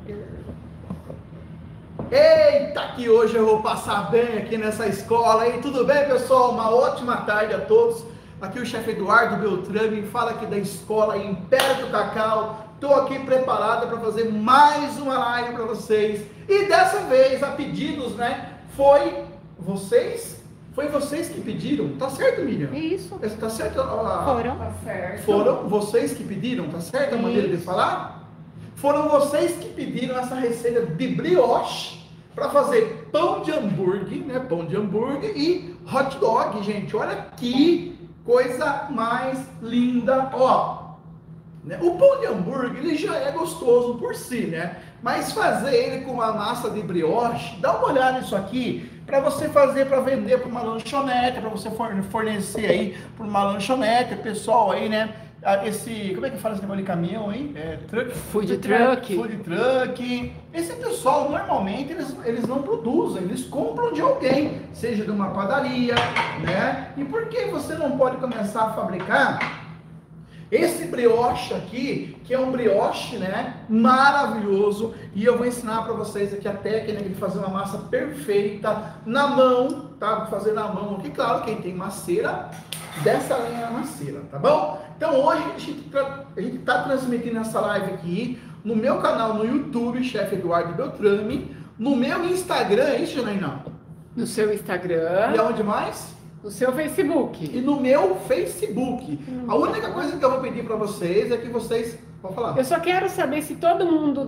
Eita, que hoje eu vou passar bem aqui nessa escola, aí. Tudo bem, pessoal? Uma ótima tarde a todos. Aqui o chefe Eduardo Beltrame fala aqui da escola Império do Cacau. Estou aqui preparado para fazer mais uma live para vocês. E dessa vez, a pedidos, né? Foi vocês que pediram, tá certo, Miriam? Isso. Tá certo? Foram. Tá certo. Foram vocês que pediram, tá certo a maneira de falar? Foram vocês que pediram essa receita de brioche para fazer pão de hambúrguer, né? Pão de hambúrguer e hot dog, gente. Olha que coisa mais linda, ó. Né? O pão de hambúrguer, ele já é gostoso por si, né? Mas fazer ele com uma massa de brioche, dá uma olhada nisso aqui, para você fazer, para vender para uma lanchonete, para você fornecer aí para uma lanchonete, pessoal aí, né? Como é que fala esse negócio de caminhão, hein? Food truck. Food truck. Esse pessoal, normalmente, eles não produzem, eles compram de alguém, seja de uma padaria, né? E por que você não pode começar a fabricar esse brioche aqui, que é um brioche, né, maravilhoso, e eu vou ensinar para vocês aqui a técnica de fazer uma massa perfeita na mão, tá? Vou fazer na mão aqui, claro, quem tem maceira, dessa linha maceira, tá bom? Então hoje a gente tá transmitindo essa live aqui no meu canal no YouTube, chefe Eduardo Beltrame, no meu Instagram, é isso, Janaína? No seu Instagram. E aonde mais? No seu Facebook. E no meu Facebook. A única coisa que eu vou pedir para vocês é que vocês... Pode falar. Eu só quero saber se todo mundo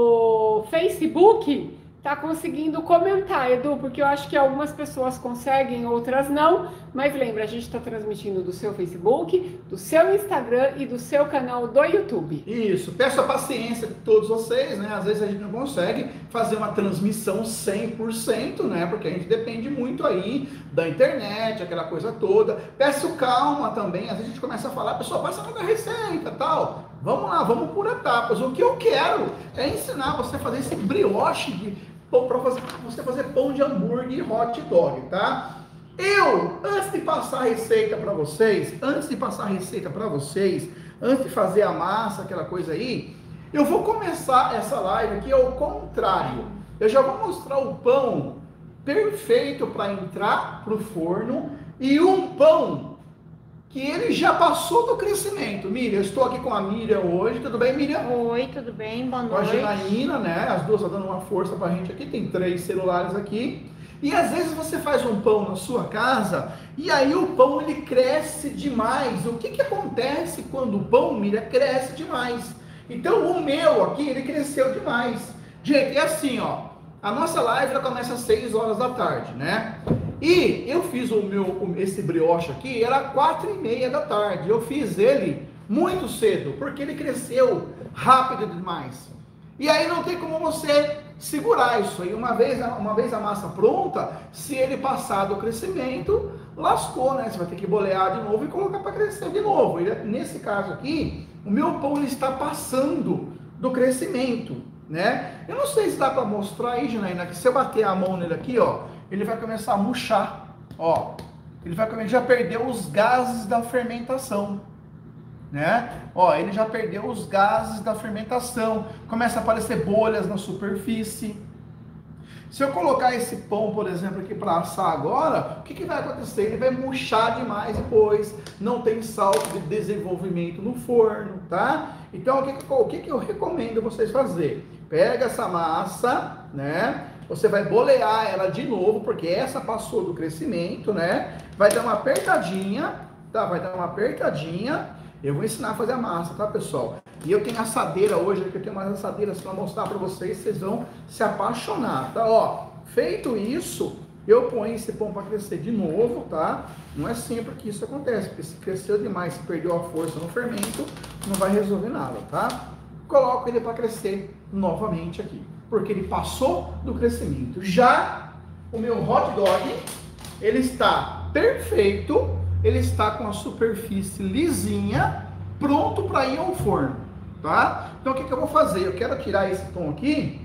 do Facebook tá conseguindo comentar, Edu, porque eu acho que algumas pessoas conseguem, outras não. Mas lembra, a gente está transmitindo do seu Facebook, do seu Instagram e do seu canal do YouTube. Isso, peço a paciência de todos vocês, né? Às vezes a gente não consegue fazer uma transmissão 100%, né? Porque a gente depende muito aí da internet, aquela coisa toda. Peço calma também, às vezes a gente começa a falar, pessoal, passa cada receita e tal. Vamos lá, vamos por etapas. O que eu quero é ensinar você a fazer esse brioche para você fazer pão de hambúrguer e hot dog, tá? Antes de passar a receita para vocês, antes de fazer a massa, aquela coisa aí, eu vou começar essa live aqui ao contrário. Eu já vou mostrar o pão perfeito para entrar pro forno e um pão que ele já passou do crescimento. Miriam, eu estou aqui com a Miriam hoje. Tudo bem, Miriam? Oi, tudo bem? Boa noite. Com a Janaína, né? As duas estão dando uma força pra gente aqui. Tem 3 celulares aqui. E às vezes você faz um pão na sua casa e aí o pão ele cresce demais. O que acontece quando o pão, Miriam, cresce demais? Então o meu aqui, ele cresceu demais. Gente, é assim, ó. A nossa live ela começa às 6 horas da tarde, né? E eu fiz esse brioche aqui, era 4h30 da tarde. Eu fiz ele muito cedo, porque ele cresceu rápido demais. E aí não tem como você segurar isso aí. Uma vez a massa pronta, se ele passar do crescimento, lascou, né? Você vai ter que bolear de novo e colocar para crescer de novo. Nesse caso aqui, o meu pão ele está passando do crescimento, né? Eu não sei se dá para mostrar aí, Janaína, que se eu bater a mão nele aqui, ó, ele vai começar a murchar, ó. Ele já perdeu os gases da fermentação, né? Ó, ele já perdeu os gases da fermentação. Começa a aparecer bolhas na superfície. Se eu colocar esse pão, por exemplo, aqui para assar agora, o que vai acontecer? Ele vai murchar demais depois. Não tem salto de desenvolvimento no forno, tá? Então, o que eu recomendo vocês fazerem? Pega essa massa, né? Você vai bolear ela de novo, porque essa passou do crescimento, né? Vai dar uma apertadinha, tá? Vai dar uma apertadinha. Eu vou ensinar a fazer a massa, tá, pessoal? E eu tenho assadeira hoje, que eu tenho mais assadeiras para mostrar para vocês, vocês vão se apaixonar, tá? Ó, feito isso, eu ponho esse pão para crescer de novo, tá? Não é sempre que isso acontece, porque se cresceu demais, se perdeu a força no fermento, não vai resolver nada, tá? Coloco ele para crescer novamente aqui, porque ele passou do crescimento. Já o meu hot dog, ele está perfeito, ele está com a superfície lisinha, pronto para ir ao forno, tá? Então o que eu vou fazer? Eu quero tirar esse pão aqui,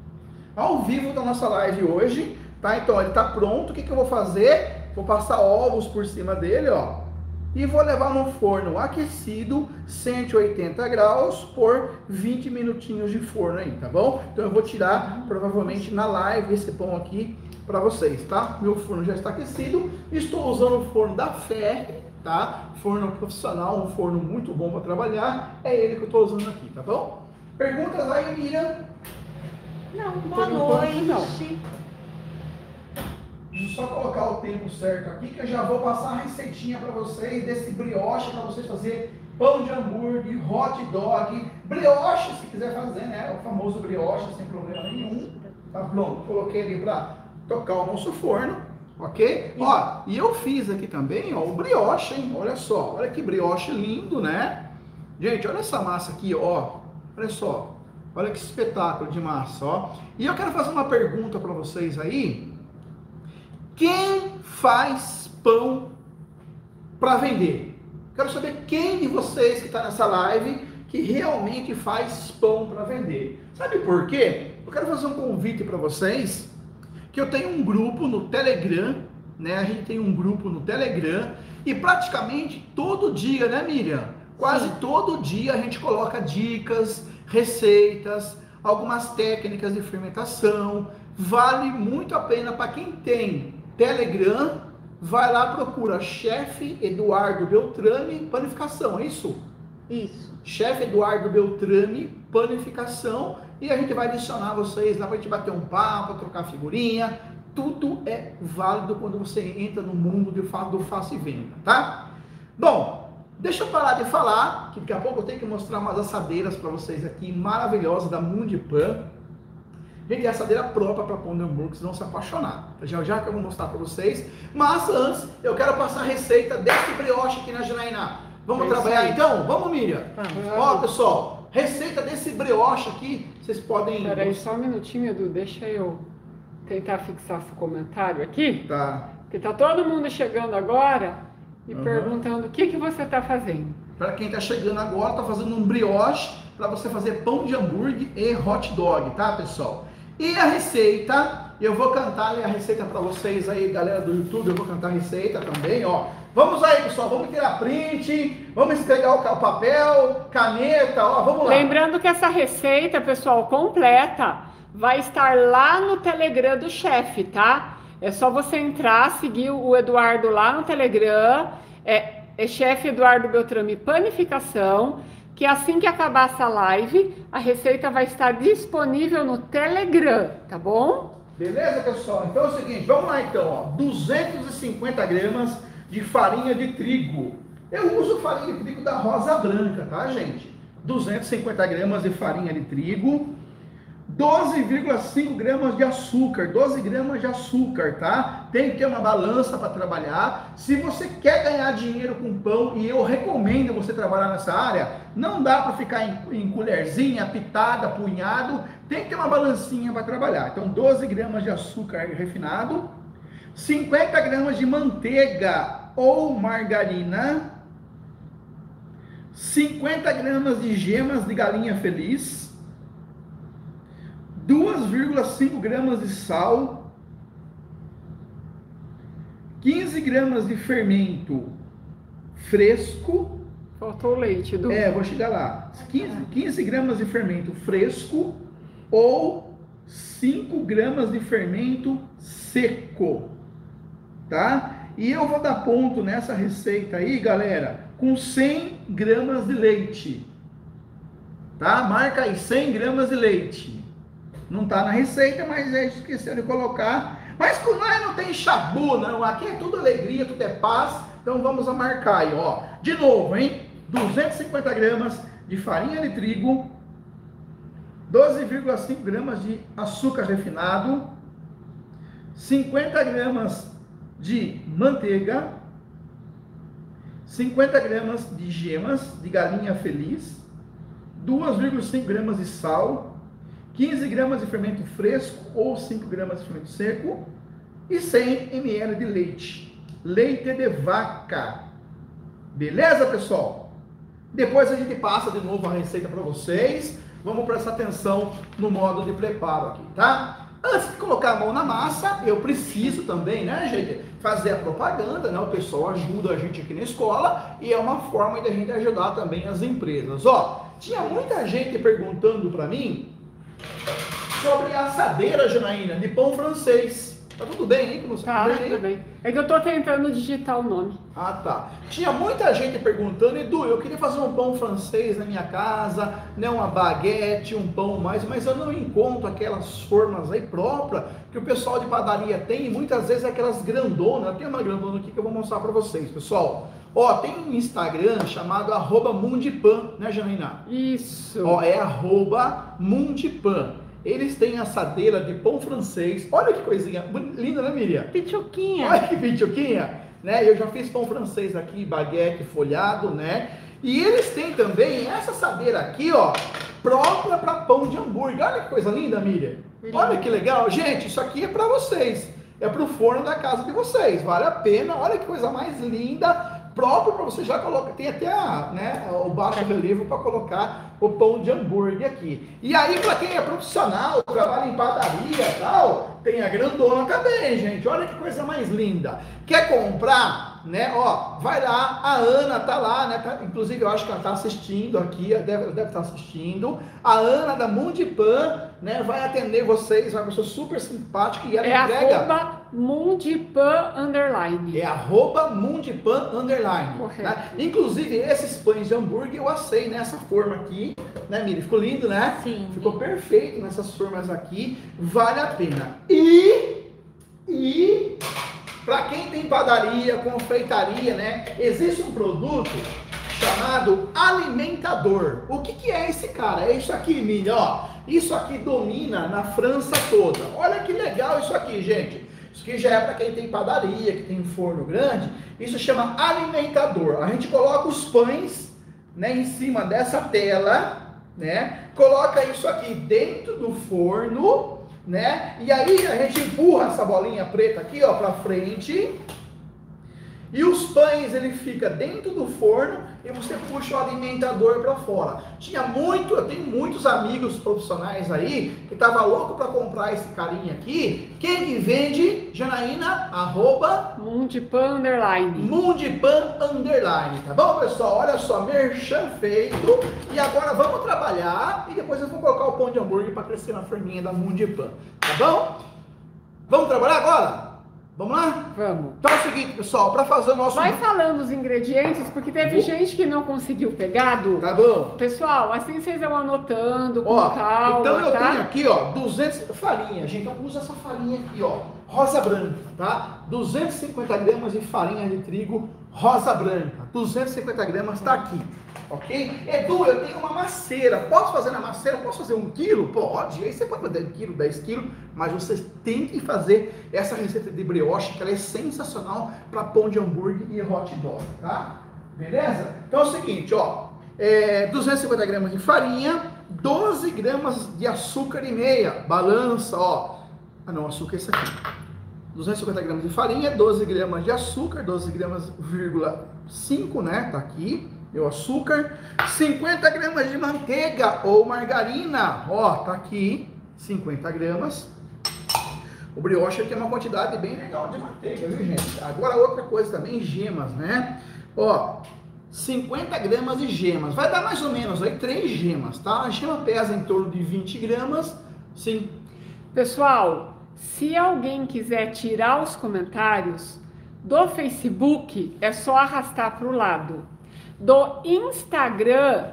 ao vivo da nossa live hoje, tá? Então ele está pronto, o que eu vou fazer? Vou passar ovos por cima dele, ó. e vou levar no forno aquecido, 180 graus, por 20 minutinhos de forno aí, tá bom? Então eu vou tirar, provavelmente, na live, esse pão aqui para vocês, tá? Meu forno já está aquecido, estou usando o forno da Ferre, tá? Forno profissional, um forno muito bom para trabalhar, é ele que eu estou usando aqui, tá bom? Perguntas aí, Miriam? Não, boa noite. Não. Deixa eu só colocar o tempo certo aqui, que eu já vou passar a receitinha para vocês desse brioche, para vocês fazerem pão de hambúrguer, hot dog, brioche, se quiser fazer, né? O famoso brioche, sem problema nenhum. Tá pronto, coloquei ali para tocar o nosso forno, ok? Ó, e eu fiz aqui também, ó, o brioche, hein? Olha só, olha que brioche lindo, né? Gente, olha essa massa aqui, ó. Olha só, olha que espetáculo de massa, ó. E eu quero fazer uma pergunta para vocês aí. Quem faz pão para vender? Quero saber quem de vocês que está nessa live que realmente faz pão para vender. Sabe por quê? Eu quero fazer um convite para vocês, que eu tenho um grupo no Telegram, né? A gente tem um grupo no Telegram e praticamente todo dia, né, Miriam? Quase todo dia a gente coloca dicas, receitas, algumas técnicas de fermentação. Vale muito a pena para quem tem Telegram, vai lá, procura Chefe Eduardo Beltrame Panificação, é isso? Isso. Chefe Eduardo Beltrame Panificação, e a gente vai adicionar vocês lá para a gente bater um papo, trocar figurinha. Tudo é válido quando você entra no mundo do Faça e Venda, tá? Bom, deixa eu parar de falar, que daqui a pouco eu tenho que mostrar umas assadeiras para vocês aqui, maravilhosas, da Mundipan. Gente, assadeira própria para pão de hambúrguer, vocês vão se apaixonar. Já já que eu vou mostrar para vocês. Mas antes, eu quero passar a receita desse brioche aqui na Janaína. Vamos trabalhar então? Vamos, Miriam? Ó, pessoal, receita desse brioche aqui, vocês podem... Peraí, só um minutinho, Edu, deixa eu tentar fixar esse comentário aqui. Tá. Porque tá todo mundo chegando agora e perguntando o que você está fazendo. Para quem está chegando agora, tá fazendo um brioche para você fazer pão de hambúrguer e hot dog, tá, pessoal? E a receita, eu vou cantar a receita para vocês aí, galera do YouTube, eu vou cantar a receita também, ó. Vamos aí, pessoal, vamos tirar print, vamos esfregar o papel, caneta, ó, vamos lá. Lembrando que essa receita, pessoal, completa, vai estar lá no Telegram do chefe, tá? É só você entrar, seguir o Eduardo lá no Telegram, é Chefe Eduardo Beltrame Panificação, que assim que acabar essa live, a receita vai estar disponível no Telegram, tá bom? Beleza, pessoal? Então é o seguinte, vamos lá então, ó. 250 gramas de farinha de trigo. Eu uso farinha de trigo da Rosa Branca, tá, gente? 250 gramas de farinha de trigo. 12,5 gramas de açúcar, 12 gramas de açúcar, tá? Tem que ter uma balança para trabalhar. Se você quer ganhar dinheiro com pão, e eu recomendo você trabalhar nessa área, não dá para ficar em colherzinha, pitada, punhado, tem que ter uma balancinha para trabalhar. Então, 12 gramas de açúcar refinado, 50 gramas de manteiga ou margarina, 50 gramas de gemas de galinha feliz, 2,5 gramas de sal, 15 gramas de fermento fresco. Faltou o leite, Edu. Vou chegar lá. 15 gramas de fermento fresco ou 5 gramas de fermento seco, tá? E eu vou dar ponto nessa receita aí, galera, com 100 gramas de leite, tá? Marca aí, 100 gramas de leite. Não tá na receita, mas esqueceu de colocar. Mas com nós não tem chabu, não. Aqui é tudo alegria, tudo é paz. Então vamos a marcar aí, ó. De novo, hein? 250 gramas de farinha de trigo, 12,5 gramas de açúcar refinado, 50 gramas de manteiga, 50 gramas de gemas de galinha feliz, 2,5 gramas de sal, 15 gramas de fermento fresco ou 5 gramas de fermento seco e 100 ml de leite. Leite de vaca. Beleza, pessoal? Depois a gente passa de novo a receita para vocês. Vamos prestar atenção no modo de preparo aqui, tá? Antes de colocar a mão na massa, eu preciso também, né, gente, fazer a propaganda, né? O pessoal ajuda a gente aqui na escola e é uma forma de a gente ajudar também as empresas. Ó, tinha muita gente perguntando para mim sobre a assadeira, Janaína, de pão francês. Tá tudo bem aí com você? Tá, tudo bem. É que eu tô tentando digitar o nome. Ah, tá. Tinha muita gente perguntando, Edu, eu queria fazer um pão francês na minha casa, né, uma baguete, um pão mais, mas eu não encontro aquelas formas aí próprias que o pessoal de padaria tem, e muitas vezes aquelas grandonas. Tem uma grandona aqui que eu vou mostrar para vocês, pessoal. Ó, tem um Instagram chamado @mundipan, né, Janaína? Isso. Ó, é @mundipan. Eles têm assadeira de pão francês. Olha que coisinha linda, né, Miriam? Pichuquinha. Olha que pichuquinha, né? Eu já fiz pão francês aqui, baguete folhado, né? E eles têm também essa assadeira aqui, ó, própria para pão de hambúrguer. Olha que coisa linda, Miriam. Olha que legal. Gente, isso aqui é para vocês. É para o forno da casa de vocês. Vale a pena. Olha que coisa mais linda. Próprio para você já colocar, tem até o baixo relevo para colocar o pão de hambúrguer aqui. E aí, para quem é profissional, trabalha em padaria e tal, tem a grandona também, gente. Olha que coisa mais linda. Quer comprar, né? Ó, vai lá, a Ana tá lá, né? Tá, inclusive, eu acho que ela tá assistindo aqui, deve estar assistindo. A Ana da Mundipan, né? Vai atender vocês, uma pessoa super simpática e ela entrega. @mundipan_. É @mundipan_. Né? Inclusive, esses pães de hambúrguer eu assei nessa forma aqui, né, Miri? Ficou lindo, né? Sim. Ficou perfeito nessas formas aqui, vale a pena. E para quem tem padaria, confeitaria, né? Existe um produto chamado alimentador. O que é esse cara? É isso aqui, Miri, ó. Isso aqui domina na França toda. Olha que legal isso aqui, gente. Isso aqui já é para quem tem padaria, que tem um forno grande. Isso chama alimentador. A gente coloca os pães, né, em cima dessa tela, né? Coloca isso aqui dentro do forno, né? E aí a gente empurra essa bolinha preta aqui, ó, para frente. E os pães, ele fica dentro do forno e você puxa o alimentador para fora. Eu tenho muitos amigos profissionais aí que tava louco para comprar esse carinha aqui. Quem que vende? Janaína, @mundipan_. Mundipan_, tá bom, pessoal? Olha só, merchan feito. E agora vamos trabalhar e depois eu vou colocar o pão de hambúrguer para crescer na forminha da Mundipan, tá bom? Vamos trabalhar agora? Vamos lá? Vamos. Então é o seguinte, pessoal, para fazer o nosso... Vai falando os ingredientes, porque teve gente que não conseguiu pegar, Du. Tá bom. Pessoal, assim vocês vão anotando com Ó, calma, então eu tá? tenho aqui, ó, 200 farinha, gente, eu uso essa farinha aqui, ó, rosa branca, tá? 250 gramas de farinha de trigo rosa branca, 250 gramas tá aqui, ok? Edu, eu tenho uma maceira, posso fazer na maceira? Posso fazer 1 quilo? Pode, aí você pode fazer 1 quilo, 10 quilos, mas vocês têm que fazer essa receita de brioche, que ela é sensacional para pão de hambúrguer e hot dog, tá? Beleza? Então é o seguinte, ó, 250 gramas de farinha, 12 gramas de açúcar e meia, balança, ó, ah não, açúcar é esse aqui, 250 gramas de farinha, 12 gramas de açúcar, 12 gramas,5, né, tá aqui, meu açúcar, 50 gramas de manteiga ou margarina, ó, tá aqui, 50 gramas, o brioche tem uma quantidade bem legal de manteiga, viu, gente? Agora outra coisa também, gemas, né, ó, 50 gramas de gemas, vai dar mais ou menos aí 3 gemas, tá? A gema pesa em torno de 20 gramas, sim. Pessoal, se alguém quiser tirar os comentários do Facebook, é só arrastar para o lado. Do Instagram,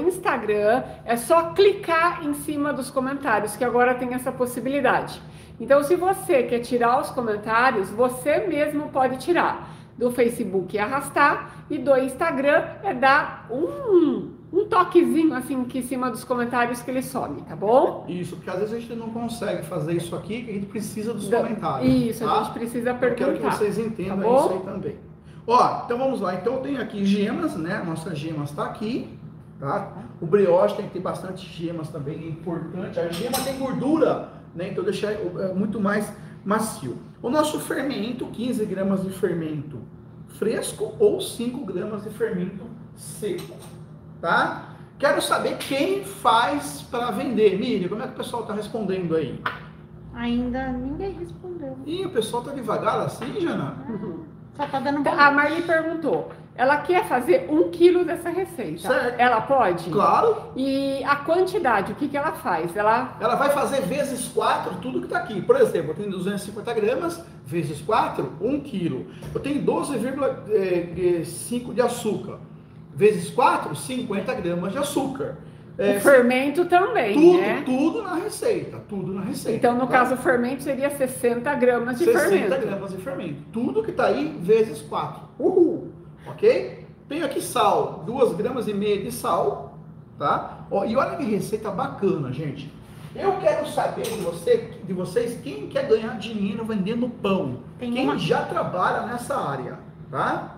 é só clicar em cima dos comentários, que agora tem essa possibilidade. Então, se você quer tirar os comentários, você mesmo pode tirar. Do Facebook é arrastar e do Instagram é dar um toquezinho assim aqui em cima dos comentários que ele some, tá bom? Isso, porque às vezes a gente não consegue fazer isso aqui, que a gente precisa dos comentários. Isso, tá? A gente precisa perguntar. Eu quero que vocês entendam, tá isso aí também. Ó, então vamos lá. Então eu tenho aqui gemas, né? A nossa gemas tá aqui, tá? O brioche tem que ter bastante gemas também, é importante. A gema tem gordura, né? Então deixar muito mais macio. O nosso fermento, 15 gramas de fermento fresco ou 5 gramas de fermento seco, tá? Quero saber quem faz para vender. Miriam, como é que o pessoal está respondendo aí? Ainda ninguém respondeu. Ih, o pessoal tá devagar assim, Jana? Só tá dando bom. A Marli perguntou, ela quer fazer 1 quilo dessa receita. Certo. Ela pode? Claro. E a quantidade, o que ela faz? Ela Ela vai fazer vezes 4 tudo que está aqui. Por exemplo, eu tenho 250 gramas, vezes 4, 1 quilo. Eu tenho 12,5 de açúcar. Vezes 4, 50 gramas de açúcar. o fermento também, tudo, né? tudo na receita. Tudo na receita. Então, no tá? caso, o fermento seria 60 gramas de 60 fermento. gramas de fermento. Tudo que está aí, vezes 4. Uhul! Ok? Tenho aqui sal, 2,5 gramas de sal, tá? Ó, e olha que receita bacana, gente. Eu quero saber de vocês quem quer ganhar dinheiro vendendo pão. Quem já trabalha nessa área, tá?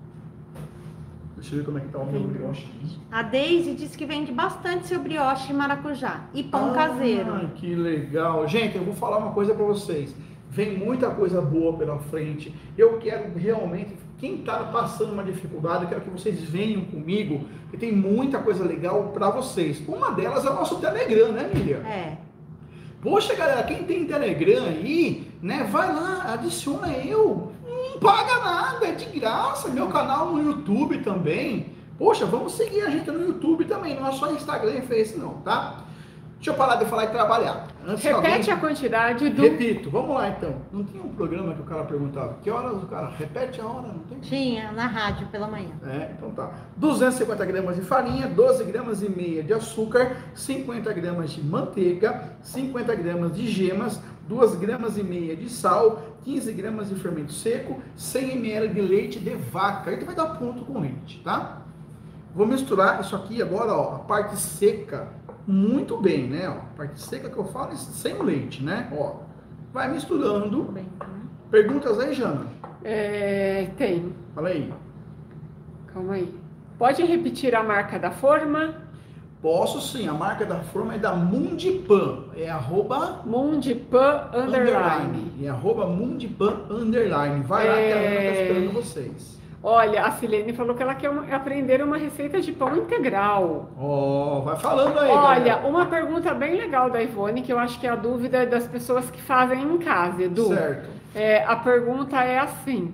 Deixa eu ver como é que tá o meu brioche. A Deise disse que vende bastante seu brioche de maracujá e pão caseiro. Que legal. Gente, eu vou falar uma coisa para vocês. Vem muita coisa boa pela frente. Eu quero realmente, quem está passando uma dificuldade, eu quero que vocês venham comigo, que tem muita coisa legal para vocês. Uma delas é o nosso Telegram, né, Miriam? É. Poxa, galera, quem tem Telegram aí, né, vai lá, adiciona eu. Não paga nada, é de graça. Meu canal no YouTube também. Poxa, vamos seguir a gente no YouTube também, não é só Instagram e Face não, tá? Deixa eu parar de falar e trabalhar. Repete a quantidade do... Repito, vamos lá então. Não tinha um programa que o cara perguntava, que horas o cara? Repete a hora, não tem? Tinha na rádio pela manhã. Então tá. 250 gramas de farinha, 12 gramas e meia de açúcar, 50 gramas de manteiga, 50 gramas de gemas, 2 gramas e meia de sal, 15 gramas de fermento seco, 100 ml de leite de vaca. Aí tu vai dar ponto com leite, tá? Vou misturar isso aqui agora, ó, a parte seca, muito bem, né? Ó, a parte seca que eu falo é sem o leite, né? Ó, vai misturando. Bem, Perguntas aí, Jana? Tem. Fala aí. Calma aí. Pode repetir a marca da forma? Posso sim, a marca da forma é da Mundipan, é @... Mundipan _. É @Mundipan _. Vai lá que a Ana tá esperando vocês. Olha, a Silene falou que ela quer aprender uma receita de pão integral. Ó, vai falando aí, Olha, galera. uma pergunta bem legal da Ivone, que eu acho que é a dúvida das pessoas que fazem em casa, Edu. Certo. A pergunta é assim,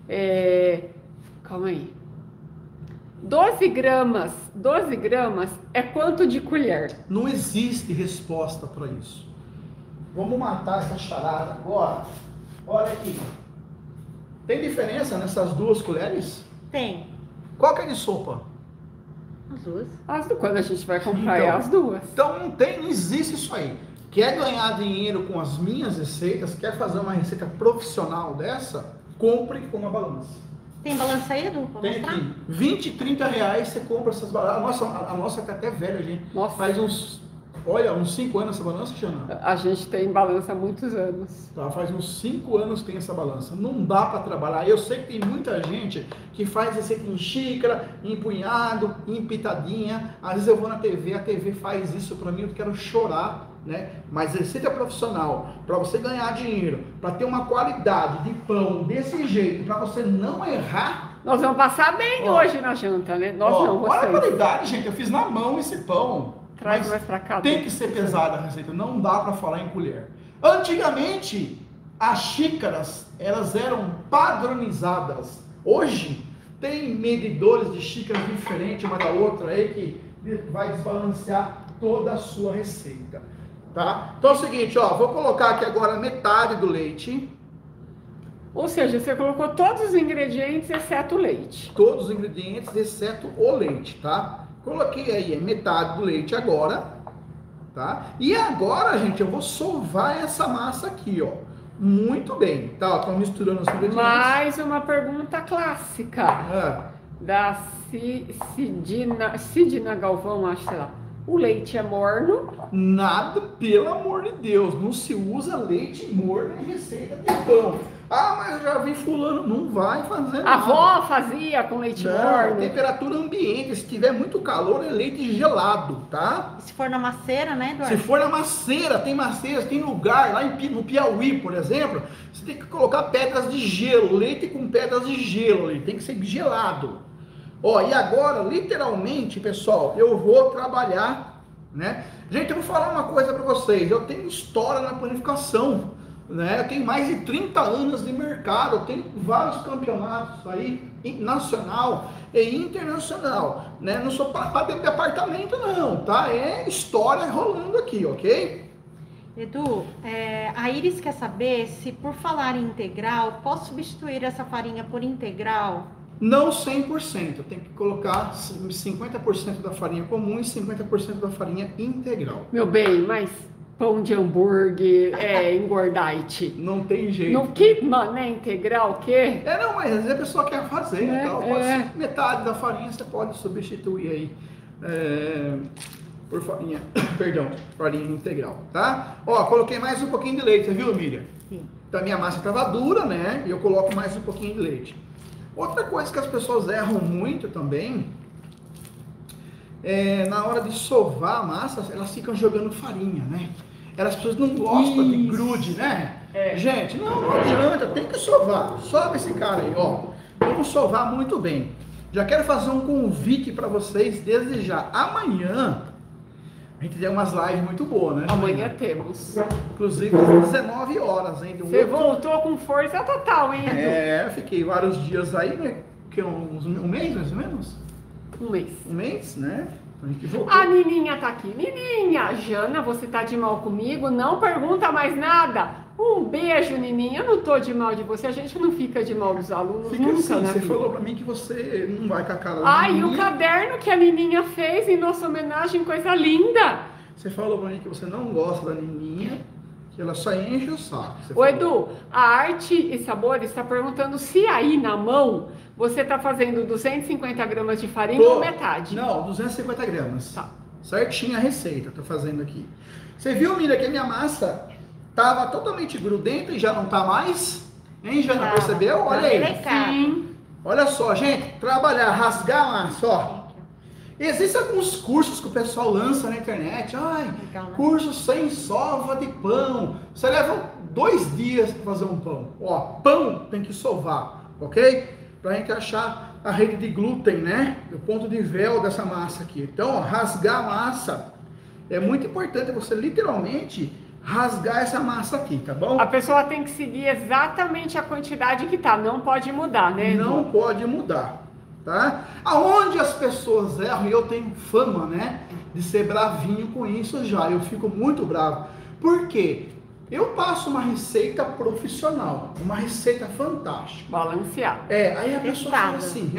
calma aí. 12 gramas é quanto de colher? Não existe resposta para isso. Vamos matar essa charada agora. Olha aqui. Tem diferença nessas 2 colheres? Tem. Qual que é de sopa? As duas. Quando a gente vai comprar Então, é as duas. Então não existe isso aí. Quer ganhar dinheiro com as minhas receitas? Quer fazer uma receita profissional dessa? Compre com uma balança. Tem balança aí, Edu? Pra Tem mostrar? aqui, 20, 30 reais você compra essas balanças. A nossa tá até velha, gente. Nossa. Faz uns 5 anos essa balança, Jana? A gente tem balança há muitos anos. Tá, faz uns 5 anos que tem essa balança. Não dá para trabalhar. Eu sei que tem muita gente que faz receita em xícara, em punhado, em pitadinha. Às vezes eu vou na TV, a TV faz isso para mim, eu quero chorar, né? Mas receita profissional, para você ganhar dinheiro, para ter uma qualidade de pão desse jeito, para você não errar. Nós vamos passar bem hoje na janta, né? Nós não, Olha a vocês. qualidade, gente. Eu fiz na mão esse pão. Traz Mas mais pra cá. tem que ser pesada a receita, não dá para falar em colher. Antigamente, as xícaras, elas eram padronizadas. Hoje, tem medidores de xícaras diferentes uma da outra aí que vai desbalancear toda a sua receita, tá? Então é o seguinte, ó, vou colocar aqui agora metade do leite. Ou seja, você colocou todos os ingredientes exceto o leite. Todos os ingredientes, exceto o leite, tá? Coloquei aí metade do leite agora, tá? E agora, gente, eu vou sovar essa massa aqui, ó. Muito bem, tá? Estou misturando os ingredientes. Mais uma pergunta clássica da Sidina Galvão, acho, sei lá. O leite é morno? Nada, pelo amor de Deus, não se usa leite morno em receita de pão. Ah, mas eu já vi fulano, não vai fazer nada. A avó fazia com leite morno. Temperatura ambiente, se tiver muito calor é leite gelado, tá? Se for na maceira, né, Eduardo? Se for na maceira, tem maceiras, tem lugar, lá no Piauí, por exemplo, você tem que colocar pedras de gelo, leite com pedras de gelo, ele tem que ser gelado. Ó, e agora, literalmente, pessoal, eu vou trabalhar né? Gente, eu vou falar uma coisa para vocês. Eu tenho história na panificação, né? Eu tenho mais de 30 anos de mercado, eu tenho vários campeonatos aí, nacional e internacional, né? Não sou para dentro de apartamento não, tá? É história rolando aqui, ok? Edu, a Iris quer saber se, por falar em integral, posso substituir essa farinha por integral? Não 100%, tem que colocar 50% da farinha comum e 50% da farinha integral. Meu bem, mas pão de hambúrguer é engordite. Não tem jeito. No que, mano, é integral o quê? Não, mas às vezes a pessoa quer fazer, então pode é. ser metade da farinha você pode substituir aí por farinha, perdão, farinha integral, tá? Ó, coloquei mais um pouquinho de leite, viu, Miriam? Sim. Então a minha massa estava dura, né? E eu coloco mais um pouquinho de leite. Outra coisa que as pessoas erram muito também, na hora de sovar a massa, elas ficam jogando farinha, né? As pessoas não gostam de grude, né? Gente, não adianta, tem que sovar. Sova esse cara aí, ó. Vamos sovar muito bem. Já quero fazer um convite para vocês desde já. Amanhã, a gente tem umas lives muito boas, né? Amanhã temos. Inclusive às 19 horas, hein? Você voltou com força total, hein, Edu? Eu fiquei vários dias aí, né? Que um mês, mais ou menos? Um mês. Um mês, né? A gente voltou. A Nininha tá aqui. Nininha, Jana, você tá de mal comigo? Não pergunta mais nada. Um beijo, Nininha. Eu não tô de mal de você. A gente não fica de mal dos alunos Fica nunca, assim, né? você falou pra mim que você não vai com a cara Ah, e Nininha. o caderno que a Nininha fez em nossa homenagem, coisa linda. Você falou pra mim que você não gosta da Nininha, que ela só enche o saco. Você Ô, falou. Edu, a Arte e Sabores está perguntando se aí na mão você tá fazendo 250 gramas de farinha ou metade. Não, 250 gramas. Tá. Certinha a receita, tô fazendo aqui. Você viu, Miriam, que a minha massa tava totalmente grudenta e já não tá mais? Hein, Jana, percebeu? Olha aí. Sim. Olha só, gente, trabalhar, rasgar a massa, ó. Existem alguns cursos que o pessoal lança na internet. Ai, Legal, né? curso sem sova de pão. Você leva 2 dias para fazer um pão. Ó, pão tem que sovar, ok? Pra gente achar a rede de glúten, né? O ponto de véu dessa massa aqui. Então, ó, rasgar a massa. É muito importante você literalmente rasgar essa massa aqui, tá bom? A pessoa tem que seguir exatamente a quantidade que tá, não pode mudar, né, Edu? Não pode mudar, tá? Aonde as pessoas erram, e eu tenho fama, né, de ser bravinho com isso já, eu fico muito bravo. Por quê? Eu passo uma receita profissional, uma receita fantástica. Balancear. Aí a pessoa fala Testada. assim,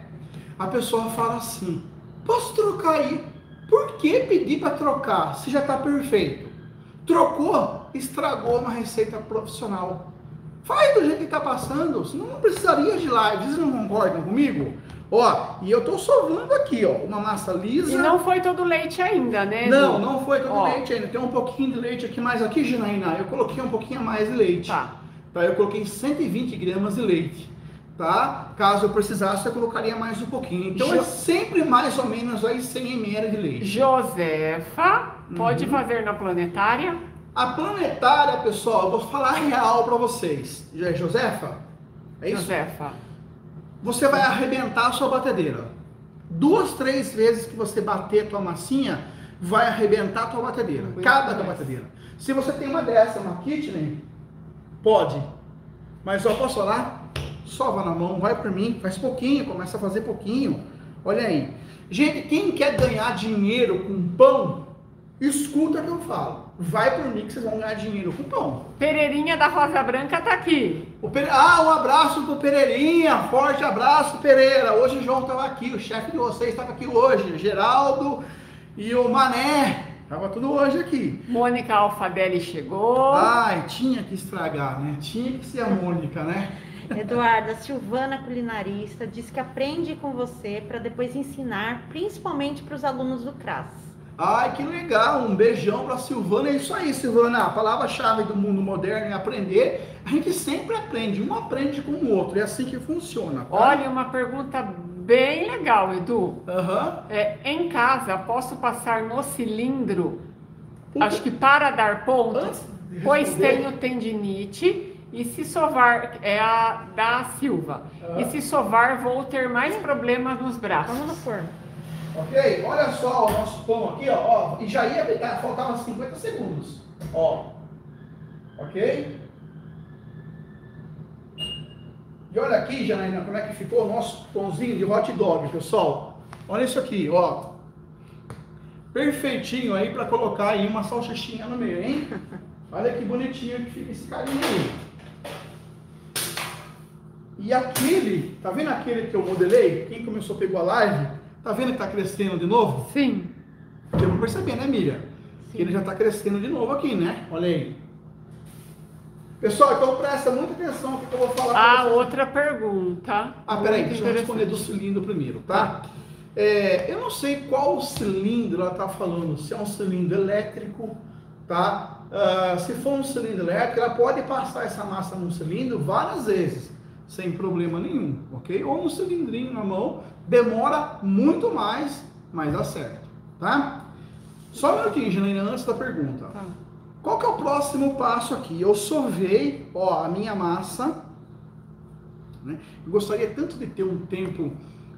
a pessoa fala assim, posso trocar aí? Por que pedir para trocar se já está perfeito? Trocou, estragou uma receita profissional. Faz do jeito que está passando, senão não precisaria de live. Vocês não concordam comigo? Ó, e eu tô sovando aqui, ó, uma massa lisa. E não foi todo leite ainda, né, Edu? Não, não foi todo Ó. leite ainda. Tem um pouquinho de leite aqui mais aqui, Janaína. Eu coloquei um pouquinho a mais de leite. Tá. Eu coloquei 120 gramas de leite. Tá? Caso eu precisasse, eu colocaria mais um pouquinho. Então é sempre mais ou menos aí 100 ml de leite. Josefa, pode fazer na planetária? A planetária, pessoal, eu vou falar real para vocês. Josefa? É isso? Josefa. Você vai arrebentar a sua batedeira. 2, 3 vezes que você bater a tua massinha, vai arrebentar a tua batedeira. Cada tua batedeira. Se você tem uma dessa, uma Kitchen, pode. Mas só posso falar, sova na mão, vai por mim, faz pouquinho, começa a fazer pouquinho. Olha aí. Gente, quem quer ganhar dinheiro com pão, escuta o que eu falo. Vai por mim que vocês vão ganhar dinheiro com pão. Pereirinha da Rosa Branca tá aqui. Um abraço pro Pereirinha, forte abraço, Pereira. Hoje o João estava aqui, o chefe de vocês estava aqui hoje, o Geraldo e o Mané. Tava tudo hoje aqui. Mônica Alfadelli chegou. Ai, tinha que estragar, né? Tinha que ser a Mônica, né? Eduarda, Silvana culinarista, diz que aprende com você para depois ensinar, principalmente para os alunos do CRAS. Ai, que legal, um beijão pra Silvana, é isso aí, Silvana, a palavra-chave do mundo moderno é aprender, a gente sempre aprende, um aprende com o outro, é assim que funciona. Tá? Olha, uma pergunta bem legal, Edu. Em casa, posso passar no cilindro, acho que para dar pontos, pois tenho tendinite, e se sovar, é a da Silva, e se sovar vou ter mais problemas nos braços. Vamos no forno. Ok? Olha só o nosso pão aqui, ó. E já ia pegar, faltava 50 segundos. Ó. Ok? E olha aqui, Janaína, como é que ficou o nosso pãozinho de hot dog, pessoal. Olha isso aqui, ó. Perfeitinho aí para colocar aí uma salsichinha no meio, hein? Olha que bonitinho que fica esse carinha aí. E aquele, tá vendo aquele que eu modelei? Quem começou pegou a live, tá vendo que tá crescendo de novo? Sim. Eu não percebi, né, Miriam? Sim. Que ele já tá crescendo de novo aqui, né? Olha aí. Pessoal, então presta muita atenção no que eu vou falar pra vocês. Outra pergunta. Peraí, Muito deixa eu responder do interessante. cilindro primeiro, tá? Eu não sei qual cilindro ela tá falando, se é um cilindro elétrico, tá? Se for um cilindro elétrico, ela pode passar essa massa num cilindro várias vezes, sem problema nenhum, ok? Ou um cilindrinho na mão, demora muito mais, mas dá certo, tá? Só um minutinho, Janaína, antes da pergunta. Tá. Qual que é o próximo passo aqui? Eu sovei, ó, a minha massa, né? Eu gostaria tanto de ter um tempo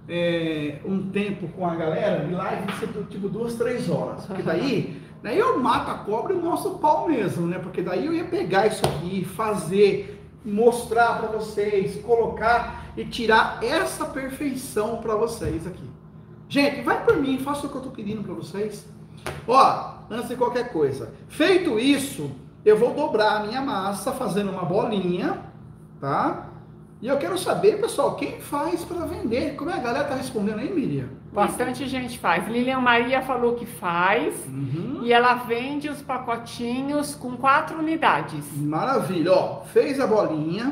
com a galera de live de ser tipo 2, 3 horas, porque daí eu mato a cobra e mostro o pau mesmo, né? Porque daí eu ia pegar isso aqui, fazer, mostrar para vocês, colocar e tirar essa perfeição para vocês aqui. Gente, vai por mim, faça o que eu tô pedindo para vocês. Ó, antes de qualquer coisa, feito isso, eu vou dobrar a minha massa fazendo uma bolinha, tá? E eu quero saber, pessoal, quem faz para vender? Como é a galera tá respondendo aí, Miriam? Bastante gente faz. Lilian Maria falou que faz. E ela vende os pacotinhos com 4 unidades. Maravilha, ó, fez a bolinha,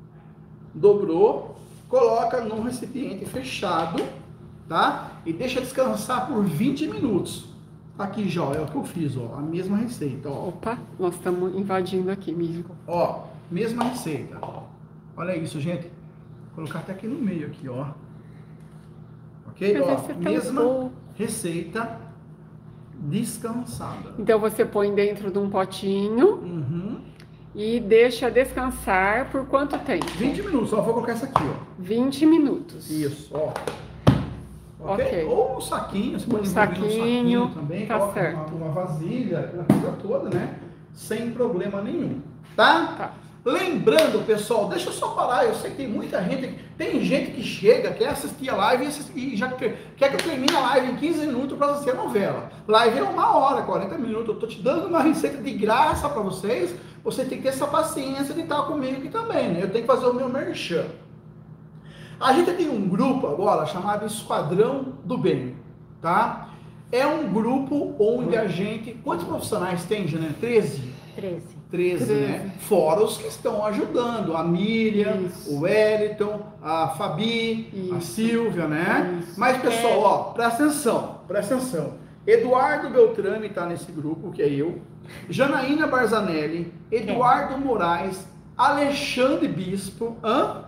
dobrou, coloca num recipiente fechado, tá? E deixa descansar por 20 minutos. Aqui já, ó, é o que eu fiz, ó, a mesma receita, ó. Opa, nós estamos invadindo aqui, Mico. Ó, mesma receita. Olha isso, gente. Vou colocar até aqui no meio, aqui, ó. Ok? Mas Ó, esse é tão mesma bom. receita descansada. Então você põe dentro de um potinho e deixa descansar por quanto tempo? 20 minutos, ó, vou colocar essa aqui, ó. 20 minutos. Isso, ó. Ok. Ou um saquinho, você pode envolver no saquinho, também, tá coloca certo. uma vasilha, aquela coisa toda, né? Sem problema nenhum, tá? Tá. Lembrando, pessoal, deixa eu só parar, eu sei que tem muita gente, tem gente que chega, quer assistir a live e já quer que eu termine a live em 15 minutos para assistir a novela. Live é 1 hora, 40 minutos, eu tô te dando uma receita de graça para vocês, você tem que ter essa paciência de estar comigo aqui também, né? Eu tenho que fazer o meu merchan. A gente tem um grupo agora chamado Esquadrão do Bem, tá? É um grupo onde a gente... Quantos profissionais tem, Jana? 13? 13, né? Fora os que estão ajudando, a Miriam, Isso. o Wellington, a Fabi, a Isso. Silvia, né? Isso. Mas, pessoal, ó, presta atenção. Eduardo Beltrame tá nesse grupo, que é eu. Janaína Barzanelli, Eduardo Moraes, Alexandre Bispo,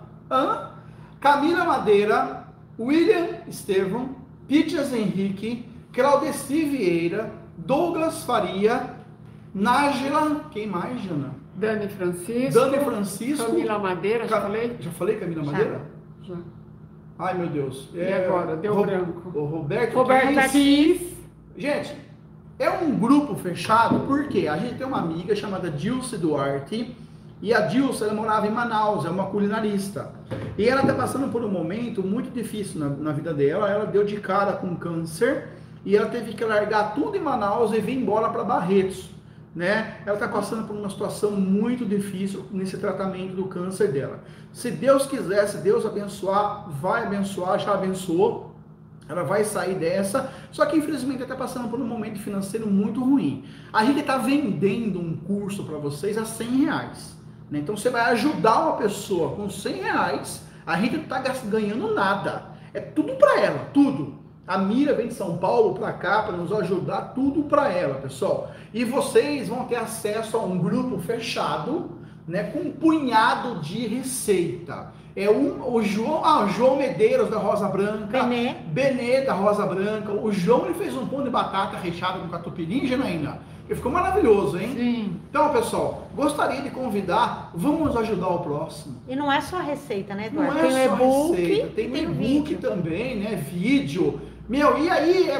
Camila Madeira, William Estevão, Pitias Henrique, Claudeci Vieira, Douglas Faria, Nájila, quem mais, Jana? Dani Francisco. Dani Francisco. Camila Madeira, já falei? Já falei Camila Madeira? Já. Ai, meu Deus. E agora? Deu branco. O Roberto Roberta Kiss. Gente, é um grupo fechado porque a gente tem uma amiga chamada Dilce Duarte e a Dilce, ela morava em Manaus, é uma culinarista. E ela está passando por um momento muito difícil na vida dela. Ela deu de cara com câncer e ela teve que largar tudo em Manaus e vir embora para Barretos, né? Ela está passando por uma situação muito difícil nesse tratamento do câncer dela. Se Deus quiser, se Deus abençoar, vai abençoar, já abençoou. Ela vai sair dessa, só que infelizmente ela está passando por um momento financeiro muito ruim. A gente está vendendo um curso para vocês a R$100, né? Então você vai ajudar uma pessoa com R$100, a gente não está ganhando nada, é tudo para ela, tudo. A Mira vem de São Paulo para cá para nos ajudar, tudo para ela, pessoal. E vocês vão ter acesso a um grupo fechado, né, com um punhado de receita. O João Medeiros da Rosa Branca, Benê da Rosa Branca. O João ele fez um pão de batata recheado com catupiry, Janaína. E ficou maravilhoso, hein? Sim. Então, pessoal, gostaria de convidar, vamos ajudar o próximo. E não é só receita, né, Eduardo? Não é tem só e-book, receita, tem e e-book vídeo também, né? Vídeo. Meu, e aí,